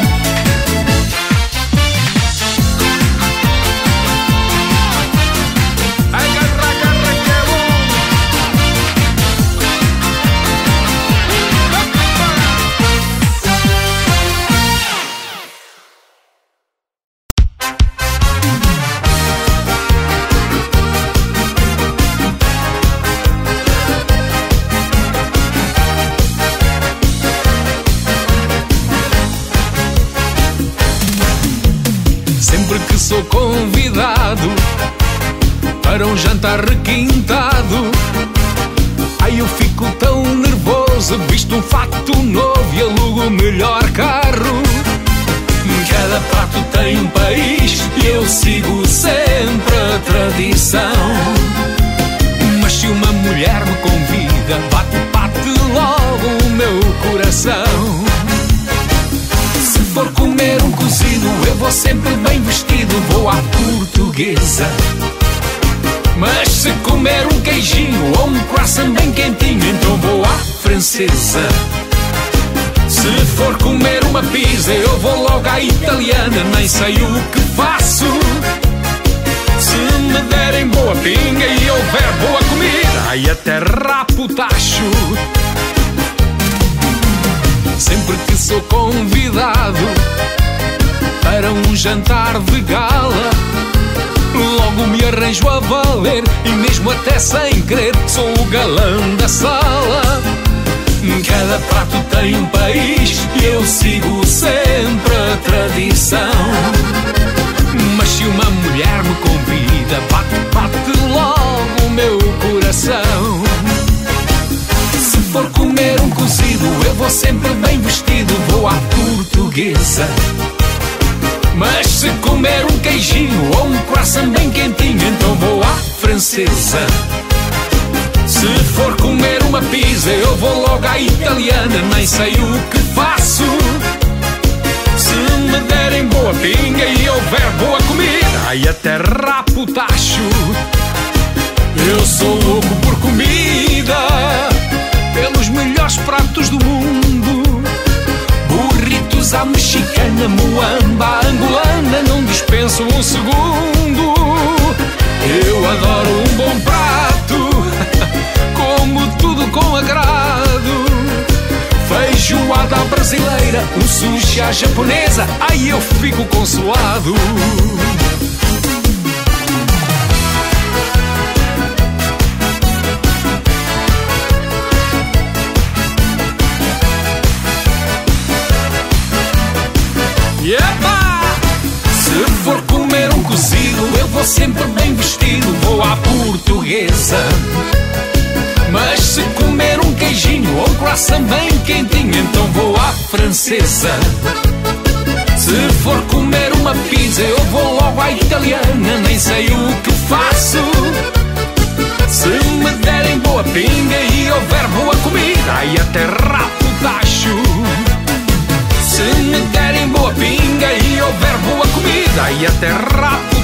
Sou convidado para um jantar requintado, ai eu fico tão nervoso, visto um fato novo e alugo o melhor carro. Cada prato tem um país e eu sigo sempre a tradição. Mas se uma mulher me convida, bate, bate logo o meu coração. Se for comer um cozido, eu vou sempre bem vestido, vou à portuguesa. Mas se comer um queijinho ou um croissant bem quentinho, então vou à francesa. Se for comer uma pizza, eu vou logo à italiana, nem sei o que faço. Se me derem boa pinga e houver boa comida, ai até rapo o tacho. Sempre que sou convidado para um jantar de gala, logo me arranjo a valer e mesmo até sem querer sou o galã da sala. Cada prato tem um país e eu sigo sempre a tradição. Mas se uma mulher me convida, bate, bate logo o meu coração. Se for comer um cozido, eu vou sempre bem vestido, vou à portuguesa. Mas se comer um queijinho ou um croissant bem quentinho, então vou à francesa. Se for comer uma pizza, eu vou logo à italiana, nem sei o que faço. Se me derem boa pinga e houver boa comida, ai até rapo o tacho. Eu sou louco por comida, pelos melhores pratos do mundo. Burritos à mexicana, muamba à angolana, não dispenso um segundo. Eu adoro um bom prato, como tudo com agrado. Feijoada à brasileira, um sushi à japonesa, aí eu fico consolado. sempre bem vestido, vou à portuguesa. Mas se comer um queijinho ou um croissant bem quentinho, então vou à francesa. Se for comer uma pizza, eu vou logo à italiana, nem sei o que faço. Se me derem boa pinga e houver boa comida, aí até rato tacho. Se me derem boa pinga e houver boa comida, aí até rato